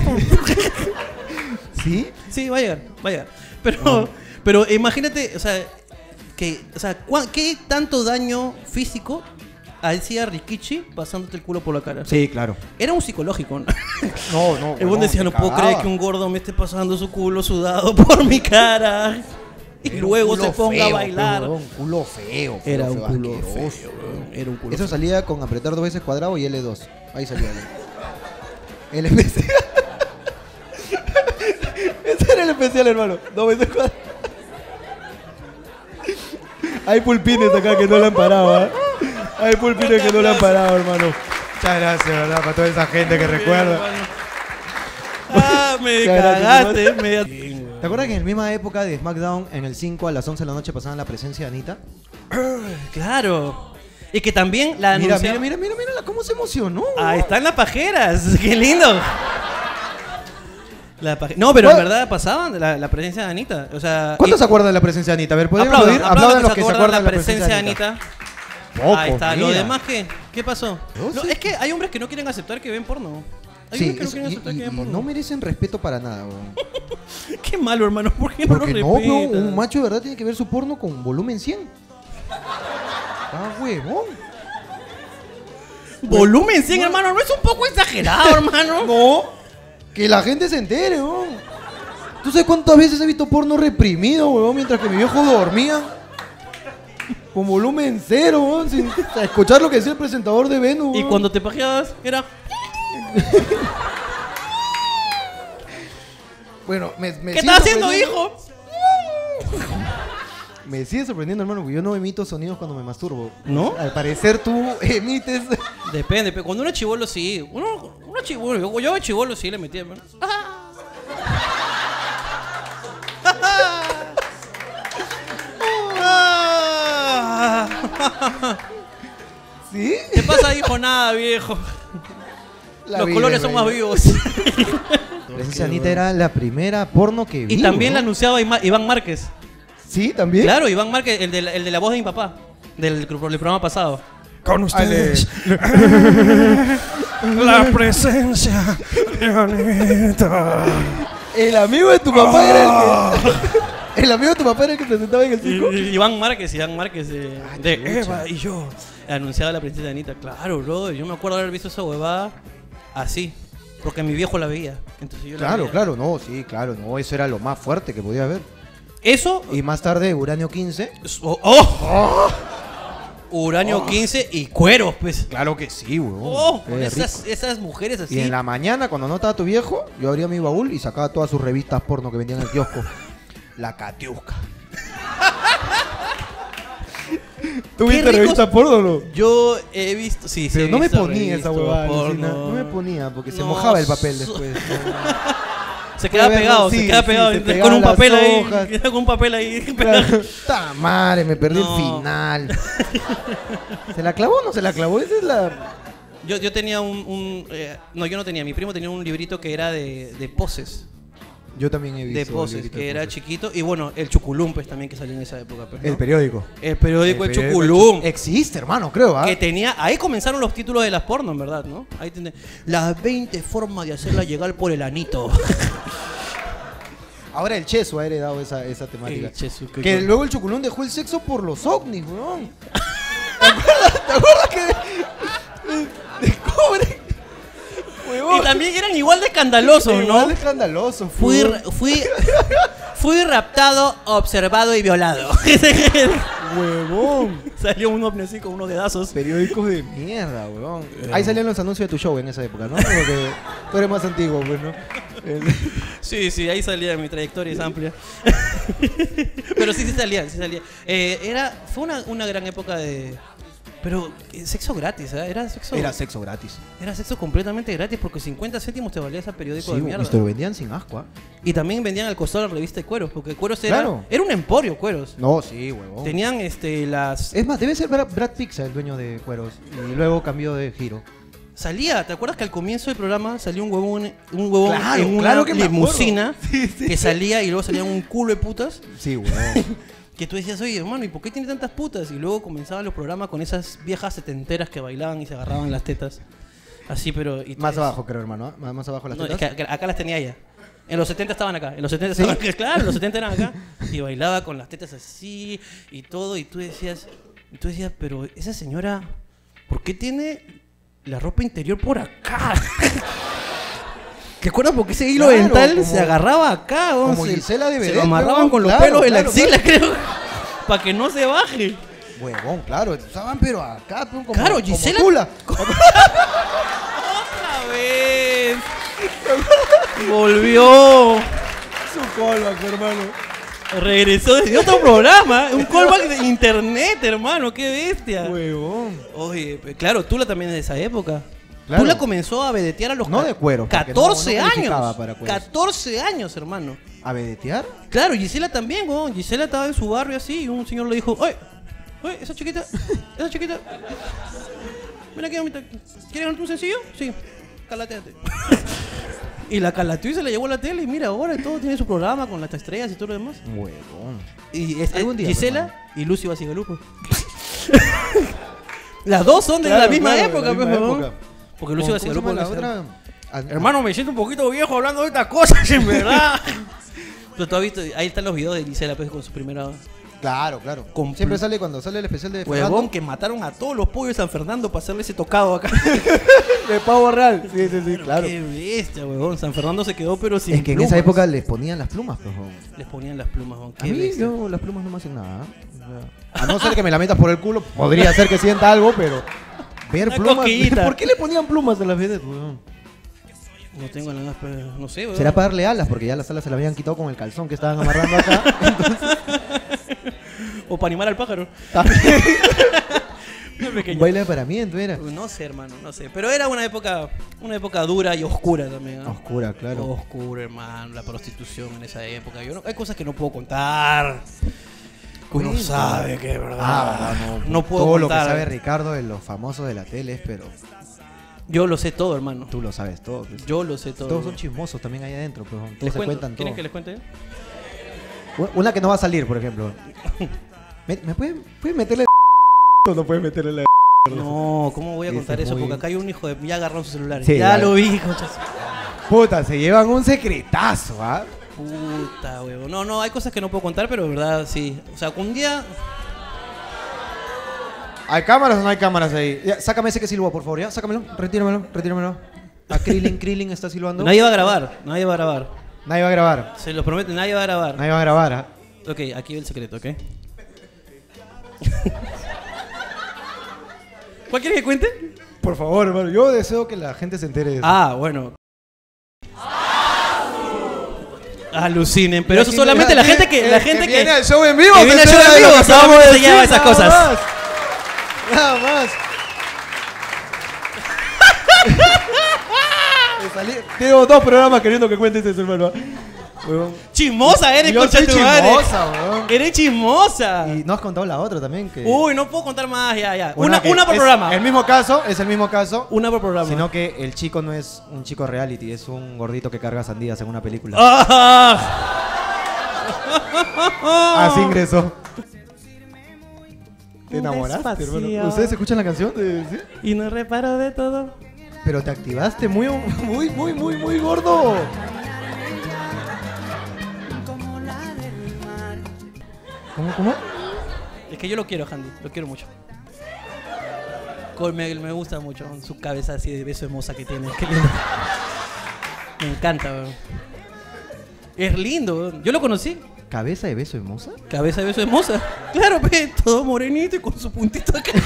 ¿Sí? Sí, va a llegar, va a llegar. Pero imagínate, o sea, ¿qué tanto daño físico hacía Rikichi pasándote el culo por la cara? Sí, claro. Era un psicológico, ¿no? No. El buen decía, te no puedo cagaba. creer que un gordo me esté pasando su culo sudado por mi cara. Y Era un luego culo se ponga feo, a bailar. Un culo feo. Era un culo asqueroso. feo, bro. Era un culo Eso feo. salía con apretar 2 veces cuadrado y L2. Ahí salía. El especial. Ese era el especial, hermano. 2 veces cuadrado. Hay pulpines acá que no le han parado, ¿eh? Hay pulpines que no le han parado, hermano. Muchas gracias, ¿verdad? Para toda esa gente que recuerda. Me cagaste. ¿Te acuerdas que en la misma época de SmackDown, en el 5 a las 11 de la noche pasaban la presencia de Anita? Claro. Y que también la Mira, anunciaba... mira, cómo se emocionó. Ahí están las pajeras. Qué lindo. No, pero en verdad pasaban la presencia de Anita. O sea, ¿Cuántos se acuerdan de la presencia de Anita? A ver, ¿podemos oír? Aplaudan los que se acuerdan de la presencia de Anita. Pocos, ahí está. mira. ¿Lo demás qué? ¿Qué pasó? No sé. Es que hay hombres que no quieren aceptar que ven porno. Hay Sí, hombres que no quieren aceptar que ven porno. no merecen respeto para nada, weón. Qué malo, hermano. ¿Por qué no lo Porque respetas? no, un macho de verdad tiene que ver su porno con volumen 100. Ah, huevón. Volumen 100, hermano. ¿No es un poco exagerado, hermano? No. Que la gente se entere, weón. ¿Tú sabes cuántas veces he visto porno reprimido, weón, mientras que mi viejo dormía? Con volumen 0, weón, sin escuchar lo que decía el presentador de Venus. Y cuando te pajeabas, era... Bueno, ¿Qué estás haciendo, hijo? Me sigue sorprendiendo, hermano, porque yo no emito sonidos cuando me masturbo. ¿No? Al parecer tú emites... Depende, pero cuando uno es chibolo sí. Uno chibolo, yo chibolo sí le metía, hermano. ¿Sí? ¿Qué pasa, hijo? Nada, viejo. Los colores son más vivos. Esa Anita era la primera porno que vi. Y también ¿no? la anunciaba Iván Márquez. ¿Sí? ¿También? Claro, Iván Márquez, el de la voz de mi papá. Del programa pasado. Con ustedes. La presencia de Anita. El amigo de tu papá era el que... El amigo de tu papá era el que presentaba en el circo. Iván Márquez, de chucha. Eva y yo. Anunciaba la princesa Anita. Claro, bro. Yo me acuerdo haber visto esa huevada así. Porque mi viejo la veía. Entonces yo la Claro, veía. claro, no, sí, claro, no, eso era lo más fuerte que podía haber. Eso. Y más tarde, Uranio 15. Uranio 15 y cueros, pues. Claro que sí, huevón. Con esas mujeres así. Y en la mañana, cuando no estaba tu viejo, yo abría mi baúl y sacaba todas sus revistas porno que vendían en el kiosco. La Katiuska. ¿Tú viste ricos- revistas porno o no? Yo he visto. Sí, sí. Pero he no me visto ponía esa revistas huevada, porno. Lucina. No me ponía porque se No, mojaba el papel después. Se queda Puede pegado, verlo, se queda sí, pegado. se con pegaban un las papel ahí. hojas. Queda con un papel ahí. Claro. ¡Ta madre! Me perdí No. el final. ¿Se la clavó o no se la clavó? Esa es la... Yo tenía no, yo no tenía. Mi primo tenía un librito que era de poses. Yo también he visto. De poses, que era chiquito. Y bueno, el Chuculumpes también que salió en esa época. Pues, ¿no? El periódico. El periódico El Chuculum. Existe, hermano, creo, ¿ah? Que tenía, ahí comenzaron los títulos de las porno, en verdad, ¿no? Ahí las 20 formas de hacerla llegar por el anito. Ahora el Cheso ha heredado esa temática. El Cheso, qué que cosa. luego el Chuculón dejó el sexo por los ovnis, weón. ¿Te acuerdas que de cobre? Huevón. Y también eran igual de escandalosos, ¿no? Igual de escandaloso. Fui raptado, observado y violado. Huevón. Salió un ovni así con unos dedazos. Periódicos de mierda, weón. Ahí salían los anuncios de tu show en esa época, ¿no? Porque tú eres más antiguo, pues, ¿no? Sí, ahí salía, mi trayectoria es amplia. Pero sí salía. Fue una gran época de... Pero sexo gratis, ¿eh? Era sexo gratis. Era sexo completamente gratis porque 50 céntimos te valía ese periódico Sí, de mierda. y te lo vendían sin asco, ¿ah? Y también vendían al costado la revista de Cueros, porque Cueros era, Claro. era un emporio, Cueros. No, sí, huevón. Tenían las... Es más, debe ser Brad Pitt el dueño de Cueros. Y luego cambió de giro. Salía, ¿te acuerdas que al comienzo del programa salió un huevón Claro, en una claro que me limusina acuerdo. Sí. que salía y luego salían un culo de putas? Sí, huevón. Que tú decías, oye, hermano, ¿y por qué tiene tantas putas? Y luego comenzaban los programas con esas viejas setenteras que bailaban y se agarraban las tetas. Así, pero... y tú Más decías- abajo, creo, hermano. ¿Ah? Más abajo las No, tetas. es que acá las tenía ella. En los 70 estaban acá. En los 70 estaban acá. Claro, en los 70 eran acá. Y bailaba con las tetas así y todo. Y tú decías, pero esa señora, ¿por qué tiene la ropa interior por acá? ¿Te acuerdas? Porque ese hilo Claro, dental como- se agarraba acá. como se, Gisela de se Beret, lo amarraban weón. con los Claro, pelos de la claro, axila, creo. Para que no se baje. Huevón, claro. Usaban, pero acá, como, Claro, como Gisela- tula. ¡Otra vez! Volvió. Su callback, hermano. Regresó desde otro programa. Un callback de internet, hermano. ¡Qué bestia! Huevón. Oye, claro, Tula también es de esa época. Claro. Tú la comenzó a vedetear a los No de cuero, porque 14 no calificaba años. para cueros. 14 años, hermano. ¿A vedetear? Claro, Gisela también, weón. Gisela estaba en su barrio así y un señor le dijo, oye, esa chiquita, ven aquí, mamita, ¿quieres ganarte un sencillo? Sí, calateate. Y la calateó y se la llevó a la tele y mira, ahora todo tiene su programa con las estrellas y todo lo demás. Huevón. Y Algún día, Gisela hermano. y Lucy Basigalupo. Las dos son de la misma época, pues, weón. Porque Lucy Basigalupo la es otra... hermano, me siento un poquito viejo hablando de estas cosas, en verdad. Pero tú has visto, ahí están los videos de Gisela pues, con su primera... Claro. Siempre sale cuando sale el especial de Huevón, Fernando. que mataron a todos los pollos de San Fernando para hacerle ese tocado acá. De pavo real. Sí, claro. Qué bestia, huevón. San Fernando se quedó, pero sin Es que en plumas. esa época les ponían las plumas, pues. huevón. Les ponían las plumas, huevón. A Qué mí bestia. las plumas no me hacen nada. O sea, a no ser que me la metas por el culo, podría ser que sienta algo, pero ver Una plumas. cosquillita. ¿Por qué le ponían plumas a las vedettes, weón? No tengo nada más, pero no sé, huevón. Será para darle alas, porque ya las alas se las habían quitado con el calzón que estaban amarrando acá. O para animar al pájaro. Un baile de aparamiento era. No sé, hermano, no sé. Pero era una época dura y oscura también, ¿no? Oscura, claro. Oscura, hermano. La prostitución en esa época. Hay cosas que no puedo contar. Uno Cuenta. sabe que es verdad. No puedo Todo contar. lo que sabe Ricardo de los famosos de la tele, pero Yo lo sé todo, hermano. tú lo sabes todo. Pues. Yo lo sé todo. Todos son chismosos también ahí adentro, pues. Les Todos se cuento. cuentan todo. ¿Quieren que les cuente? Una que no va a salir, por ejemplo. ¿Me puedes meterle o no puedes meterle la No, ¿cómo voy a Ese contar es eso? muy- Porque acá hay un hijo de... Ya agarró su celular. Sí, ya ya. lo vi, conchas. Puta, se llevan un secretazo, ¿ah? Puta, huevo. No, hay cosas que no puedo contar, pero de verdad, sí. O sea, un día... ¿Hay cámaras o no hay cámaras ahí? Ya, sácame ese que silbó, por favor, ya. Sácamelo, retíramelo. A Krillin está silbando. Nadie va a grabar. Nadie va a grabar. Nadie va a grabar. Se los prometo, nadie va a grabar. Nadie va a grabar, ¿ah? Ok, aquí va el secreto, ¿ok? ¿Cuál quieres que cuente? Por favor, hermano. Yo deseo que la gente se entere de eso. Ah, bueno. Alucinen, pero eso Aquí, solamente la gente que... La que gente viene que... al show en vivo. que viene al se show en entera de vivo, lo que solamente acabamos de se lleva decir, esas nada cosas. más. Nada más. Tengo 2 programas queriendo que cuentes eso, hermano. Huevón. Chismosa eres, Yo concha soy de tu madre. chismosa, weón. Eres chismosa. Y no has contado la otra también. Que Uy, no puedo contar más, ya. Una que por es programa. El mismo caso, es el mismo caso. Una por programa. Sino que el chico no es un chico reality, es un gordito que carga sandías en una película. Ah. Así ingresó. ¿Te enamoraste, Despacio. hermano? ¿Ustedes escuchan la canción? ¿Sí? Y no reparo de todo. Pero te activaste muy gordo. ¿Cómo? Es que yo lo quiero, Handy. Lo quiero mucho. Me gusta mucho. Su cabeza así de beso hermosa que tiene. Qué lindo. Me encanta, weón. Es lindo, weón. Yo lo conocí. ¿Cabeza de beso hermosa? Cabeza de beso hermosa. Claro, pe, todo morenito y con su puntito acá.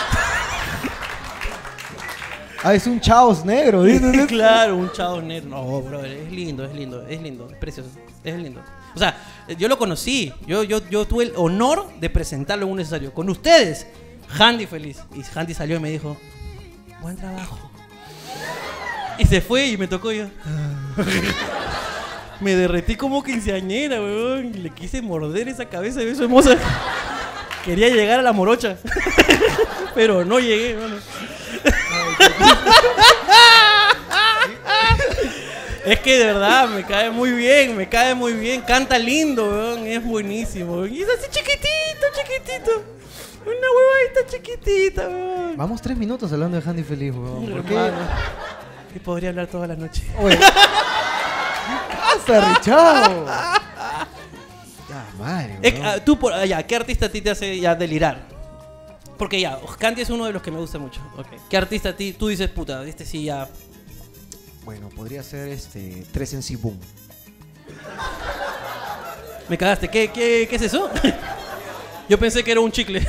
Ah, es un chaos negro, ¿dices? Claro, un chavo negro. No, bro, es lindo, es precioso, es lindo. O sea, yo lo conocí, yo tuve el honor de presentarlo en un necesario. Con ustedes, Handy feliz. Y Handy salió y me dijo, buen trabajo. Y se fue y me tocó yo. Me derretí como quinceañera, weón. Y le quise morder esa cabeza de beso hermosa. Quería llegar a la morocha. Pero no llegué, weón. Es que de verdad me cae muy bien, canta lindo, weón, es buenísimo, weón. Y es así chiquitito. Una huevadita chiquitita, weón. Vamos 3 minutos hablando de Handy feliz, weón. ¿Por qué? Hermano, que podría hablar toda la noche. Oye. ¿Qué pasa, Richao? Ya, madre, weón. Tú, ¿qué artista a ti te hace ya delirar? Porque ya, Candy es uno de los que me gusta mucho. Okay. ¿Qué artista a ti tú dices, puta, este sí ya... Bueno, podría ser 3 en C Boom. Me cagaste, ¿qué es eso? Yo pensé que era un chicle.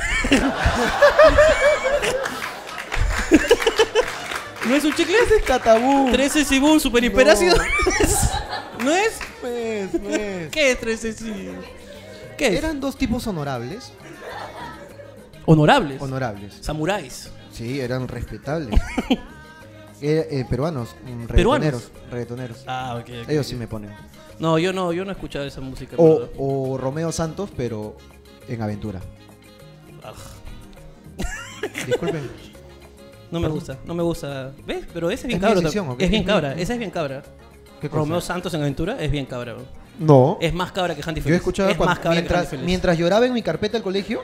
¿No es un chicle? Ese es Catabú. 13 Cibum, super hiperácido. ¿No es? No es. ¿Qué es 13 Cibum? ¿Qué es? Eran 2 tipos honorables. Honorables. Honorables. Samuráis. Sí, eran respetables. Peruanos, ¿Peruanos? reggaetoneros. Ah, ok. Ellos sí me ponen. No, yo no he escuchado esa música. en verdad. O Romeo Santos, pero en aventura. Ah, Disculpen. no me gusta, no me gusta. ¿Ves? Pero ese es bien ¿Es mi cabra. decisión, o qué? Es bien ¿Es mi- cabra, esa es bien cabra. ¿Qué cosa? Romeo Santos en Aventura es bien cabra. bro. No. Es más cabra que Handy Yo Feliz. escuchaba es más cabra que mientras, Handy Feliz. mientras lloraba en mi carpeta del colegio.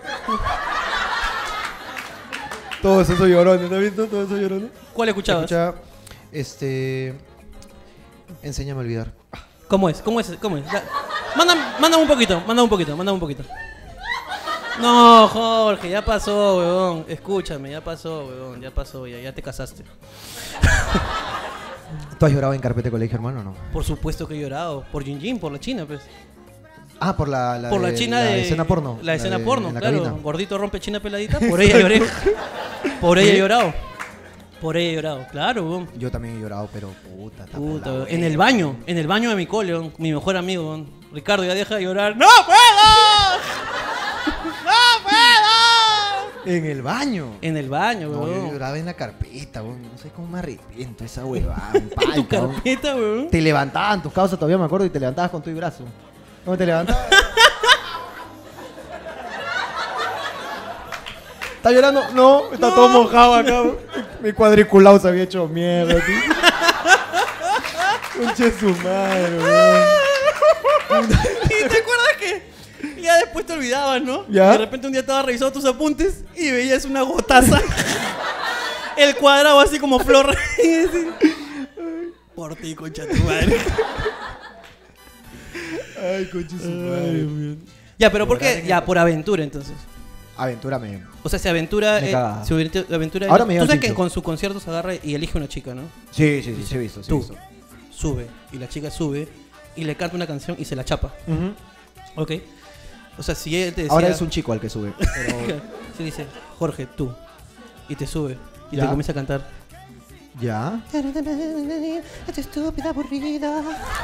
Todo eso llorando, ¿no has visto? Todo eso llorando. ¿Cuál escuchabas? Escuchaba, enséñame a olvidar. ¿Cómo es? ¿Cómo es? ¿Cómo es? Mándame un poquito, mándame un poquito. No, Jorge, ya pasó, weón. Escúchame, ya pasó, weón. Ya pasó, ya te casaste. ¿Tú has llorado en carpeta de colegio, hermano, o no? Por supuesto que he llorado. Por Jin Jin, por la China, pues. Ah, por la Por la China de... escena porno. La escena de- porno, en la claro. cabina. Gordito rompe China peladita. Por ella lloré. Por ella he llorado. Por ella he llorado, claro, weón. Yo también he llorado, pero puta, está Puta, por la en el wea. baño de mi cole, weón, mi mejor amigo, weón. Ricardo, ya deja de llorar. ¡No puedo! ¡No puedo! En el baño. En el baño, No, yo weón. lloraba en la carpeta, weón. No sé cómo me arrepiento esa huevada. un En tu palta, weón. carpeta, weón. Te levantaban tus causas, todavía me acuerdo, y te levantabas con tu brazo. ¿Cómo te levantabas? ¿Estás llorando? No, está todo mojado acá. Mi cuadriculado se había hecho mierda, tío. Conche su madre, weón. ¿Y te acuerdas que ya después te olvidabas, ¿no? ¿Ya? De repente un día estabas revisando tus apuntes y veías una gotaza. El cuadrado así como flor. Y así, por ti, concha tu madre. Ay, conche su madre. Ya, pero ¿por qué? Ya, por aventura, entonces. Aventura me... O sea, se aventura... Me cagaba. aventura Ahora me tú llega sabes el que pincho. con su concierto se agarra y elige una chica, ¿no? Sí, he visto, Tú sube y la chica sube y le canta una canción y se la chapa. ¿Ok? O sea, si él te decía... Ahora es un chico al que sube. Pero... Se dice, Jorge, tú. Y te sube. Y Ya. te comienza a cantar. ¿Ya? Esta estúpida aburrida.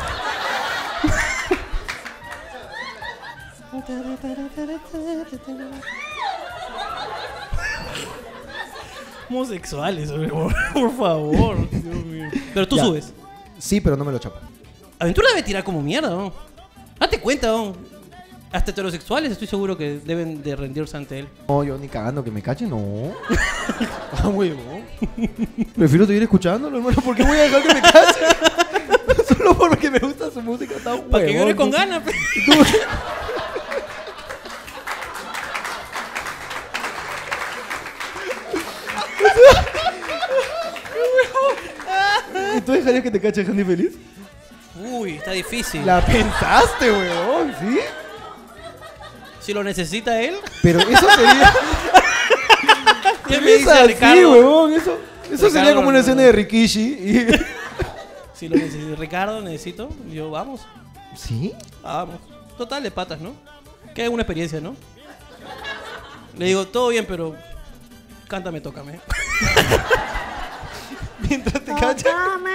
Homosexuales, por favor. Dios mío. Pero tú Ya. subes. Sí, pero no me lo chapo. Aventura debe tirar como mierda, ¿no? Date cuenta, ¿no? Hasta heterosexuales estoy seguro que deben de rendirse ante él. No, yo ni cagando que me cache, no. Ah, huevo. Prefiero seguir escuchándolo, hermano. ¿Por qué voy a dejar que me cache? Solo porque me gusta su música, está huevo. Para que llore con ganas, pe. ¿Y tú dejarías que te cache Handy Feliz? Uy, está difícil. La pensaste, huevón, ¿sí? Si lo necesita él, Pero eso sería... ¿qué me es dice así, Ricardo? huevón, eso sería Ricardo, como una no. escena de Rikishi. Y... Si lo necesita Ricardo, necesito, yo vamos. ¿Sí? Vamos. Total de patas, ¿no? Que hay una experiencia, ¿no? Le digo, todo bien, pero cántame, tócame. Mientras te cacha.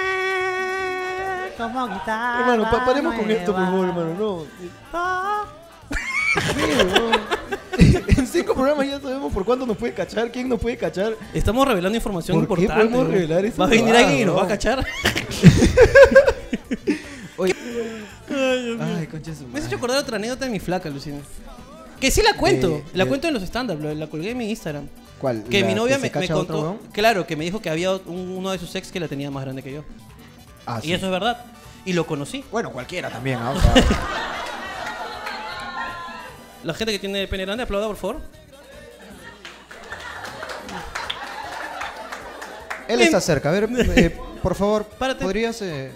Hermano, paremos con esto, por favor, hermano. No. Sí, huevón. En 5 programas ya sabemos por cuánto nos puede cachar, quién nos puede cachar. Estamos revelando información ¿Por qué importante. podemos ¿no? revelar esa Va a venir huevada, alguien y nos va a no? cachar. Oye. Ay, Dios mío. Ay, concha de su Me has madre. hecho acordar otra anécdota de mi flaca, Lucina. Que sí la cuento. La de- cuento en los stand-up, la colgué en mi Instagram. ¿Cuál? Que ¿La mi novia se me cacha a otro contó. huevón? Claro, que me dijo que había uno de sus ex que la tenía más grande que yo. Ah, Y sí. eso es verdad. Y lo conocí. Bueno, cualquiera también, ¿ah? O sea, La gente que tiene pene grande, aplauda, por favor. él Bien. está cerca. A ver, por favor, Párate. ¿podrías...?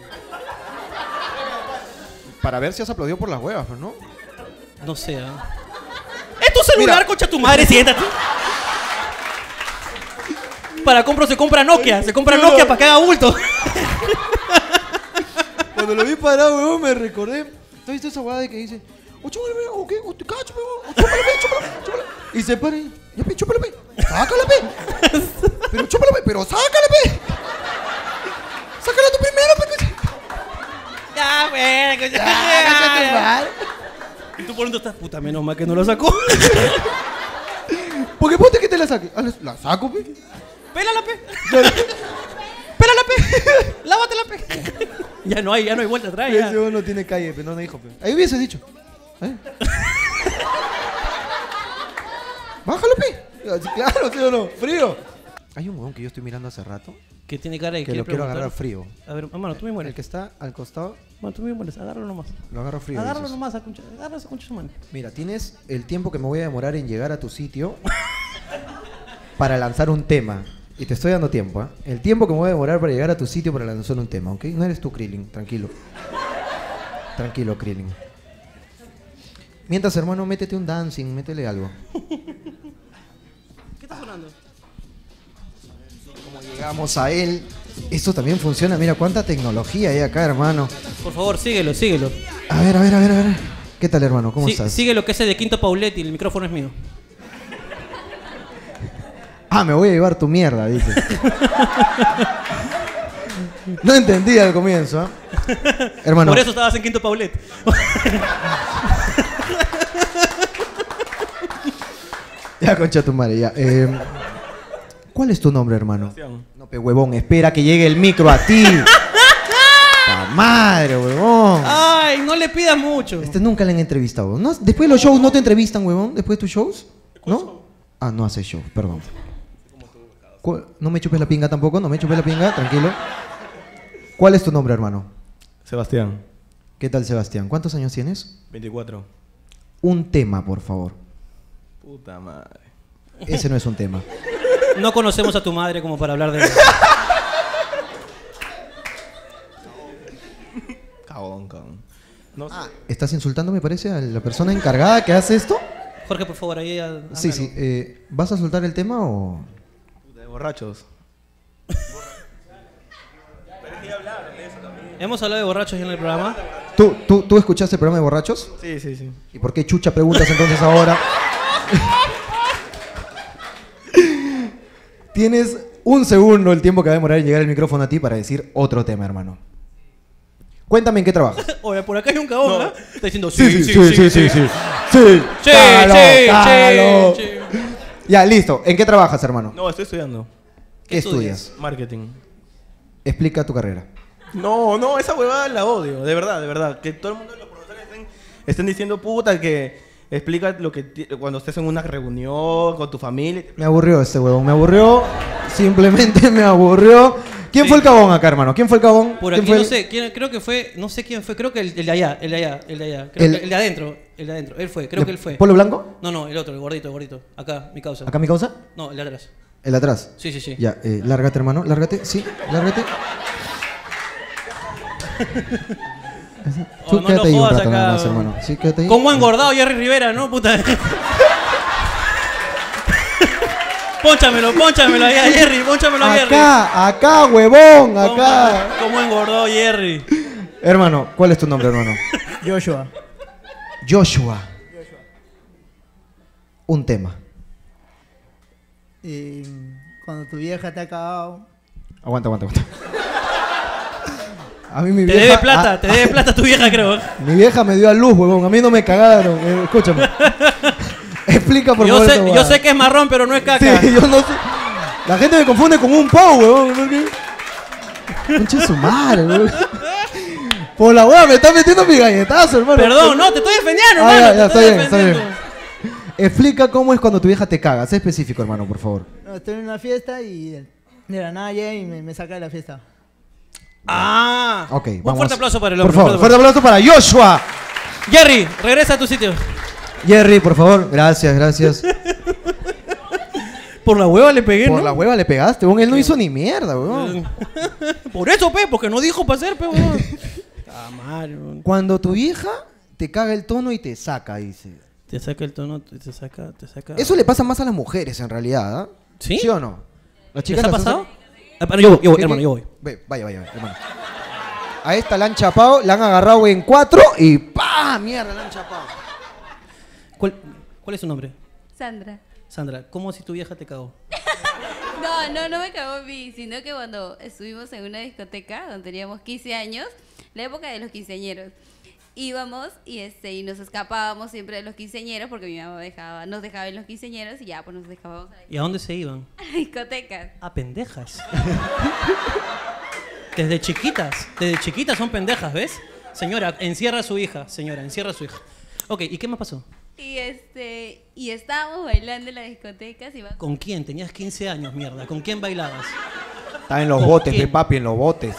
Para ver si has aplaudido por las huevas, pues, ¿no? No sé. ¡Es tu celular, Mira. concha tu madre! Siéntate. Para compro se compra Nokia. Se compra Mira. Nokia para que haga bulto. Cuando lo vi parado, huevón, me recordé. ¿Tú has visto esa huevada de que dice... O chúpale, pe, o qué, o te cacho, pe, o chúpale, pe, chúpale. Y se para y... Ya, pe, chúpale, pe. Sácala, pe. Pero chúpala, pe, pero sácala, pe. Sácala tú primero, pe. Ya, güey, Ah, Y tú por dentro estás, puta, menos mal que no lo sacó. Porque ponte que te la saque. Ah, la saco, pe. Pélala, pe. Pélala, pe. ¡Lávate la pe! Ya no hay vuelta atrás. Ya. Ese no tiene calle, pero no dijo. Ahí hubieses dicho. Bájalo, pe. Claro, ¿sí o no? Frío. Hay un huevón que yo estoy mirando hace rato Que tiene cara de que lo quiero agarrar frío. A ver, hermano, tú me mueres. El que está al costado, Bueno, tú me mueres, agárralo nomás. lo agarro frío. Agárralo dices. nomás, agarra esa concha su mano. Mira, tienes el tiempo que me voy a demorar en llegar a tu sitio para lanzar un tema. Y te estoy dando tiempo, ¿eh? El tiempo que me voy a demorar para llegar a tu sitio para lanzar un tema, ¿ok? No eres tú, Krillin, tranquilo. Tranquilo, Krillin. Mientras, hermano, métete un dancing, métele algo. ¿Qué está sonando? Como llegamos a él, esto también funciona. Mira cuánta tecnología hay acá, hermano. Por favor, síguelo. A ver. ¿Qué tal, hermano? ¿Cómo estás? Síguelo, que ese de Quinto Pauletti, el micrófono es mío. Ah, me voy a llevar tu mierda, dice. No entendí al comienzo, ¿eh? Hermano. Por eso estabas en Quinto Pauletti. Ya, concha tu madre, ya. ¿Cuál es tu nombre, hermano? No, pe huevón, espera que llegue el micro a ti. ¡La madre, huevón! Ay, no le pidas mucho. Nunca le han entrevistado. ¿No? Después de los shows no te entrevistan, huevón. Después de tus shows, ¿no? Ah, no haces show, perdón. No me chupes la pinga tampoco, no me chupes la pinga, tranquilo. ¿Cuál es tu nombre, hermano? Sebastián, ¿Qué tal, Sebastián? ¿Cuántos años tienes? 24. Un tema, por favor. Puta madre. Ese no es un tema. No conocemos a tu madre como para hablar de él. Cabón. No sé. ¿Estás insultando, me parece, a la persona encargada que hace esto? Jorge, por favor, ahí. Sí. ¿Vas a soltar el tema o...? Puta, de borrachos. Hemos hablado de borrachos ya en el programa. ¿Tú escuchaste el programa de borrachos? Sí. ¿Y por qué chucha preguntas entonces ahora? Tienes un segundo el tiempo que va a demorar en llegar el micrófono a ti para decir otro tema, hermano. Cuéntame en qué trabajas. Oye, por acá hay un cagón, No. ¿verdad? Está diciendo Sí. Calo. Ya, listo. ¿En qué trabajas, hermano? No, estoy estudiando. ¿Qué estudias? Marketing. Explica tu carrera. No, esa huevada la odio. De verdad. Que todo el mundo, los profesores estén diciendo, puta, que explica lo que cuando estés en una reunión con tu familia. Me aburrió este huevón, me aburrió. Simplemente me aburrió. ¿Quién fue el cagón acá, hermano? ¿Quién fue el cagón? Por ¿Quién aquí fue no el- sé, creo que fue, no sé quién fue, creo que el de allá. Creo que el de adentro, él fue, creo que él fue. ¿Polo blanco? No, el otro, el gordito. Acá, mi causa. ¿Acá mi causa? No, el de atrás. El de atrás. Sí. Ya, lárgate, hermano, lárgate. Sí, lárgate. Tú Oh, no quédate lo ahí un jodas rato nada acá. más, hermano. Sí, quédate ahí. ¿Cómo ha engordado Jerry Rivera, no, puta? Pónchamelo ahí a Jerry, pónchamelo a Jerry. Acá, huevón, acá. ¿Cómo engordó Jerry? Hermano, ¿cuál es tu nombre, hermano? Joshua. Un tema. Cuando tu vieja te ha cagado. Aguanta. A mí mi Te vieja... debe plata tu vieja, creo. Mi vieja me dio a luz, huevón. A mí no me cagaron. Escúchame. Explica, por favor. Yo sé que es marrón, pero no es caca. Sí, yo no sé. La gente me confunde con un pavo, huevón. Conche su madre, huevón. Por la hueá me está metiendo mi galletazo, hermano. Perdón, no, te estoy defendiendo, Ah, hermano. ya, te estoy está defendiendo. bien. Explica cómo es cuando tu vieja te caga. Sé específico, hermano, por favor. No, estoy en una fiesta y de la nada llega y me saca de la fiesta. Ah. Ok, Un vamos. fuerte aplauso para el Por hombre. favor, fuerte aplauso para Joshua. Jerry, regresa a tu sitio. Jerry, por favor. Gracias. Por la hueva le pegué, Por ¿no? la hueva le pegaste, huevón. Él no hizo ni mierda, huevón. Por eso, porque no dijo para hacer, huevón. Ah, madre, huevón. Cuando tu vieja te caga el tono y te saca, dice. Te saca el tono, te saca. Eso le pasa más a las mujeres, en realidad, ¿ah? ¿Sí? ¿Sí o no? ¿Las ¿Les ha las hacen- pasado? Yo voy, ¿Qué? hermano, yo voy. Vaya, hermano. A esta la han chapado, la han agarrado en 4 y ¡pah! Mierda, la han chapado. ¿Cuál es su nombre? Sandra, ¿cómo si tu vieja te cagó? no me cagó a mí, sino que cuando estuvimos en una discoteca donde teníamos 15 años, la época de los quinceañeros, íbamos y nos escapábamos siempre de los quinceañeros porque mi mamá nos dejaba en los quinceañeros y ya pues nos escapábamos ¿Y a dónde se iban? a las discotecas. A pendejas. Desde chiquitas son pendejas, ¿ves? Señora, encierra a su hija. Señora, encierra a su hija. Ok, ¿y qué más pasó? Y estábamos bailando en las discotecas y ¿Con quién? Tenías 15 años, mierda. ¿Con quién bailabas? Está en los ¿Con botes, quién? pe papi, en los botes.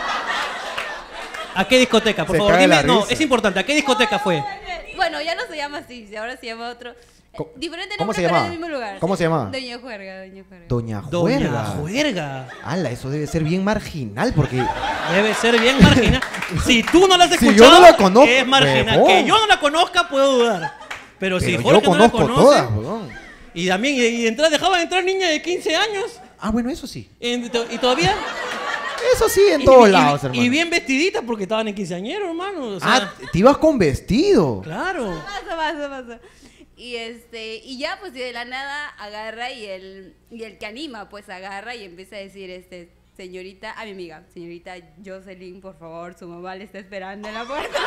¿A qué discoteca? Por Se favor, cae dime. la No, risa. es importante. ¿A qué discoteca fue? Bueno, ya no se llama así, ahora se llama otro. Diferente ¿Cómo nombre, se pero llamaba? en el mismo lugar. ¿Cómo se llamaba? Doña Juerga, Doña Juerga. Doña Doña Juerga. Juerga. Ala, eso debe ser bien marginal porque... Debe ser bien marginal. Si tú no la has Si escuchado, yo no la conozco, es marginal. huevón. Que yo no la conozca, puedo dudar. Pero si Pero Jorge yo no la conozco conoce... todas, weón. Y también, dejaba de entrar niña de 15 años. Ah, bueno, eso sí. Y todavía... Eso sí, en todos lados, hermano. Y bien vestidita porque estaban en quinceañero, hermano. O sea, Ah, te ibas con vestido. claro. Pasa. Y ya pues de la nada agarra y el que anima pues agarra y empieza a decir señorita, a mi amiga, señorita Jocelyn, por favor, su mamá le está esperando en la puerta.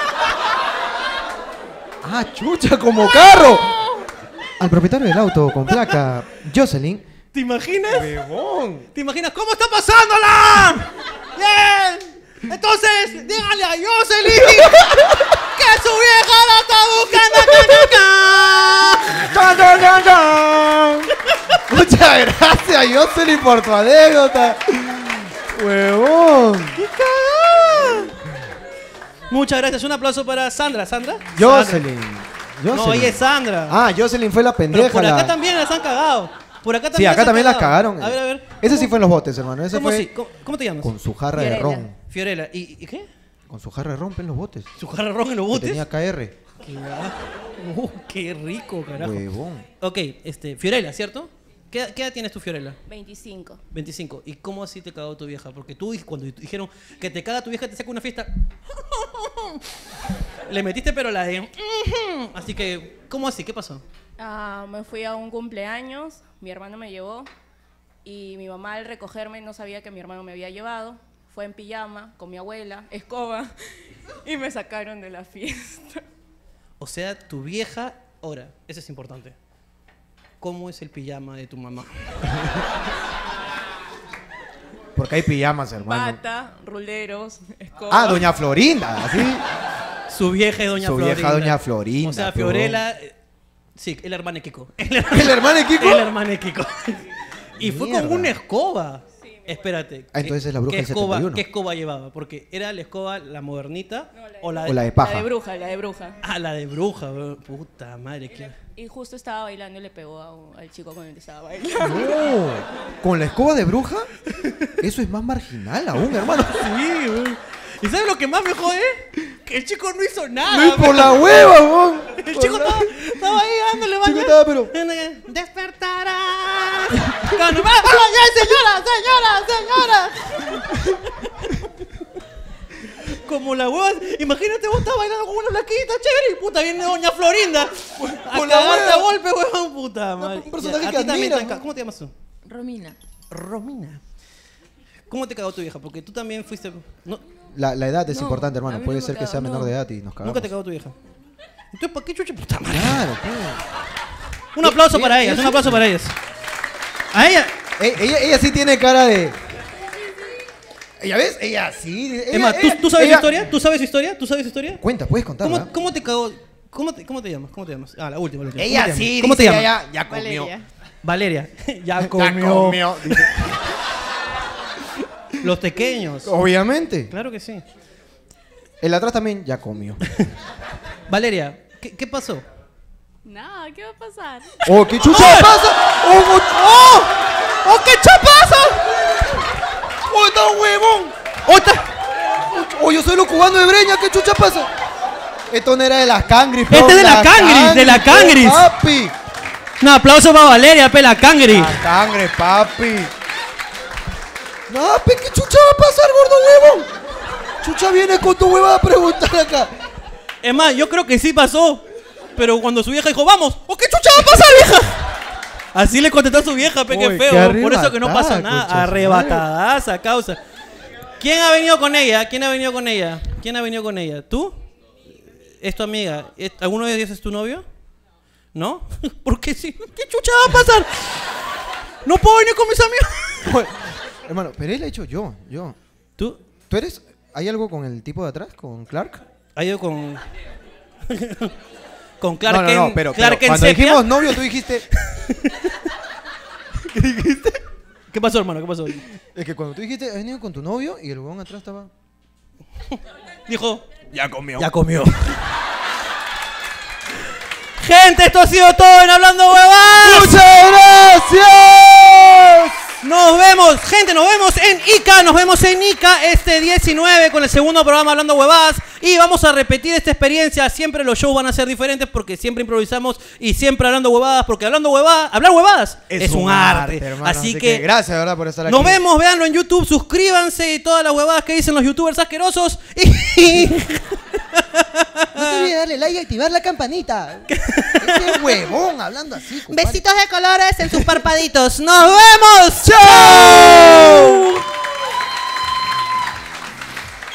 Ah, chucha, como carro. Al propietario del auto con placa, Jocelyn. ¿Te imaginas? Huevón. ¿Te imaginas cómo está pasándola? Bien. Entonces, dígale a Jocelyn que su vieja la está buscando. Muchas gracias, Jocelyn, por tu anécdota. Huevón. Muchas gracias. Un aplauso para Sandra. ¿Sandra? Jocelyn. No, ella es Sandra. Ah, Jocelyn fue la pendeja. Pero por acá la- también las han cagado. Por acá también Sí, acá las han también las cagado. cagaron. A ver. Ese sí fue en los botes, hermano. Ese ¿Cómo fue así? ¿Cómo te llamas? con su jarra de Fiorella. ron. Fiorella. ¿Y qué? Con su jarra de ron en los botes. ¿Su jarra ron en los Que botes? tenía KR. Qué rico, carajo. Huevón. Ok, Fiorella, ¿cierto? ¿Qué edad tienes tú, Fiorella? 25. 25. ¿Y cómo así te cagó tu vieja? Porque tú, cuando dijeron que te caga tu vieja, te saca una fiesta. Le metiste, pero la de. Así que, ¿cómo así? ¿Qué pasó? Me fui a un cumpleaños, mi hermano me llevó y mi mamá al recogerme no sabía que mi hermano me había llevado. Fue en pijama con mi abuela, escoba, y me sacaron de la fiesta. O sea, tu vieja. Ahora, eso es importante. ¿Cómo es el pijama de tu mamá? Porque hay pijamas, hermano. Bata, ruleros, escoba. Ah, doña Florinda, ¿sí? Su vieja es Doña Su Florinda. vieja Doña Florinda. O sea, pero- Fiorella. Sí, el hermano de Kiko. ¿El hermano de Kiko? El hermano de Kiko. Y fue con Mierda. una escoba. Espérate. Ah, entonces es la bruja ¿qué del escoba, 71. ¿Qué escoba llevaba? Porque era la escoba, la modernita o la de... O la de paja. La de bruja, la de bruja. Ah, la de bruja. Puta madre. ¿Qué? Y justo estaba bailando y le pegó al chico con el que estaba bailando. No. ¿Con la escoba de bruja? Eso es más marginal aún, hermano. Sí, güey. ¿Y sabes lo que más me jode? Que el chico no hizo nada. No, y por la hueva, weón. El chico estaba ahí dándole El chico baño. estaba, pero- Despertarás. Cuando va, ya, señora. Como la hueva. Imagínate vos estás bailando con una blanquita chévere y puta viene Doña Florinda. A Con la cagarte hueva. a golpe, huevón, puta madre. un personaje Ya, a que ti también admiras, te- ¿no? ¿Cómo te llamas tú? Romina. Romina. ¿Cómo te cagó tu vieja? Porque tú también fuiste... No, La edad es No, importante, a hermano. mí Puede no me ser que caga, sea menor no. de edad y nos cagamos. nunca te cagó tu vieja. Entonces, ¿para qué chucha puta madre? Claro, pues. Un aplauso para ellas, un aplauso para ellas. A ella. Ella sí tiene cara de... ¿Ella ves? Ella sí. Emma, ¿tú sabes ella- historia? ¿Tú sabes historia? ¿Tú sabes historia? Cuenta, puedes contarla. ¿Cómo te cagó? ¿Cómo te llamas? ¿Cómo te llamas? Ah, la última. Ella ¿Cómo te sí, llamas? ¿Cómo te dice, llamas? ya comió. Valeria. Ya Ya comió. comió, dice. Los pequeños. Obviamente. Claro que sí. El atrás también ya comió. Valeria, ¿qué pasó? No, ¿qué va a pasar? ¡Oh, qué chucha pasa! ¡Oh, qué chucha pasa! ¡Oh, está un huevón! ¡Oh, está! ¡Oh, yo soy los cubanos de Breña! ¿Qué chucha pasa? Esto no era de las cangris, Este es de la cangris, de la cangris. ¡Papi! Un aplauso para Valeria, pela cangri. La cangre, papi. No, pe, ¿qué chucha va a pasar, gordo huevón? Chucha viene con tu hueva a preguntar acá. Es más, yo creo que sí pasó. Pero cuando su vieja dijo, vamos, ¿o qué chucha va a pasar, vieja? Así le contestó a su vieja, pe, Uy, qué qué feo. Por eso que no pasa arrebatada, nada. concha su Arrebatadaza, causa. ¿Quién ha venido con ella? ¿Quién ha venido con ella? ¿Quién ha venido con ella? ¿Tú? ¿Es tu amiga? ¿Alguno de ellos es tu novio? ¿No? ¿Por qué sí? ¿Qué chucha va a pasar? ¿No puedo venir con mis amigos? Oye, hermano, pero él ha hecho yo. ¿Tú? ¿Tú eres? ¿Hay algo con el tipo de atrás? ¿Con Clark? Ha ido con... con Clark No, Kent. pero Clark Kent cuando sepia. dijimos novio, tú dijiste... ¿Qué pasó, hermano? ¿Qué pasó? Es que cuando tú dijiste, has venido con tu novio y el huevón atrás estaba... Dijo... Ya comió. Ya comió. Gente, esto ha sido todo en Hablando Huevadas. ¡Muchas gracias! Nos vemos, gente, nos vemos en ICA, este 19 con el segundo programa Hablando Huevadas y vamos a repetir esta experiencia. Siempre los shows van a ser diferentes porque siempre improvisamos y siempre hablando huevadas, porque hablar huevadas es un arte, hermano. Así que gracias, de verdad, por estar aquí. nos vemos, véanlo en YouTube, suscríbanse y todas las huevadas que dicen los youtubers asquerosos y... No te olvides darle like y activar la campanita. Este huevón hablando así, compadre. Besitos de colores en sus parpaditos. ¡Nos vemos! ¡Chao!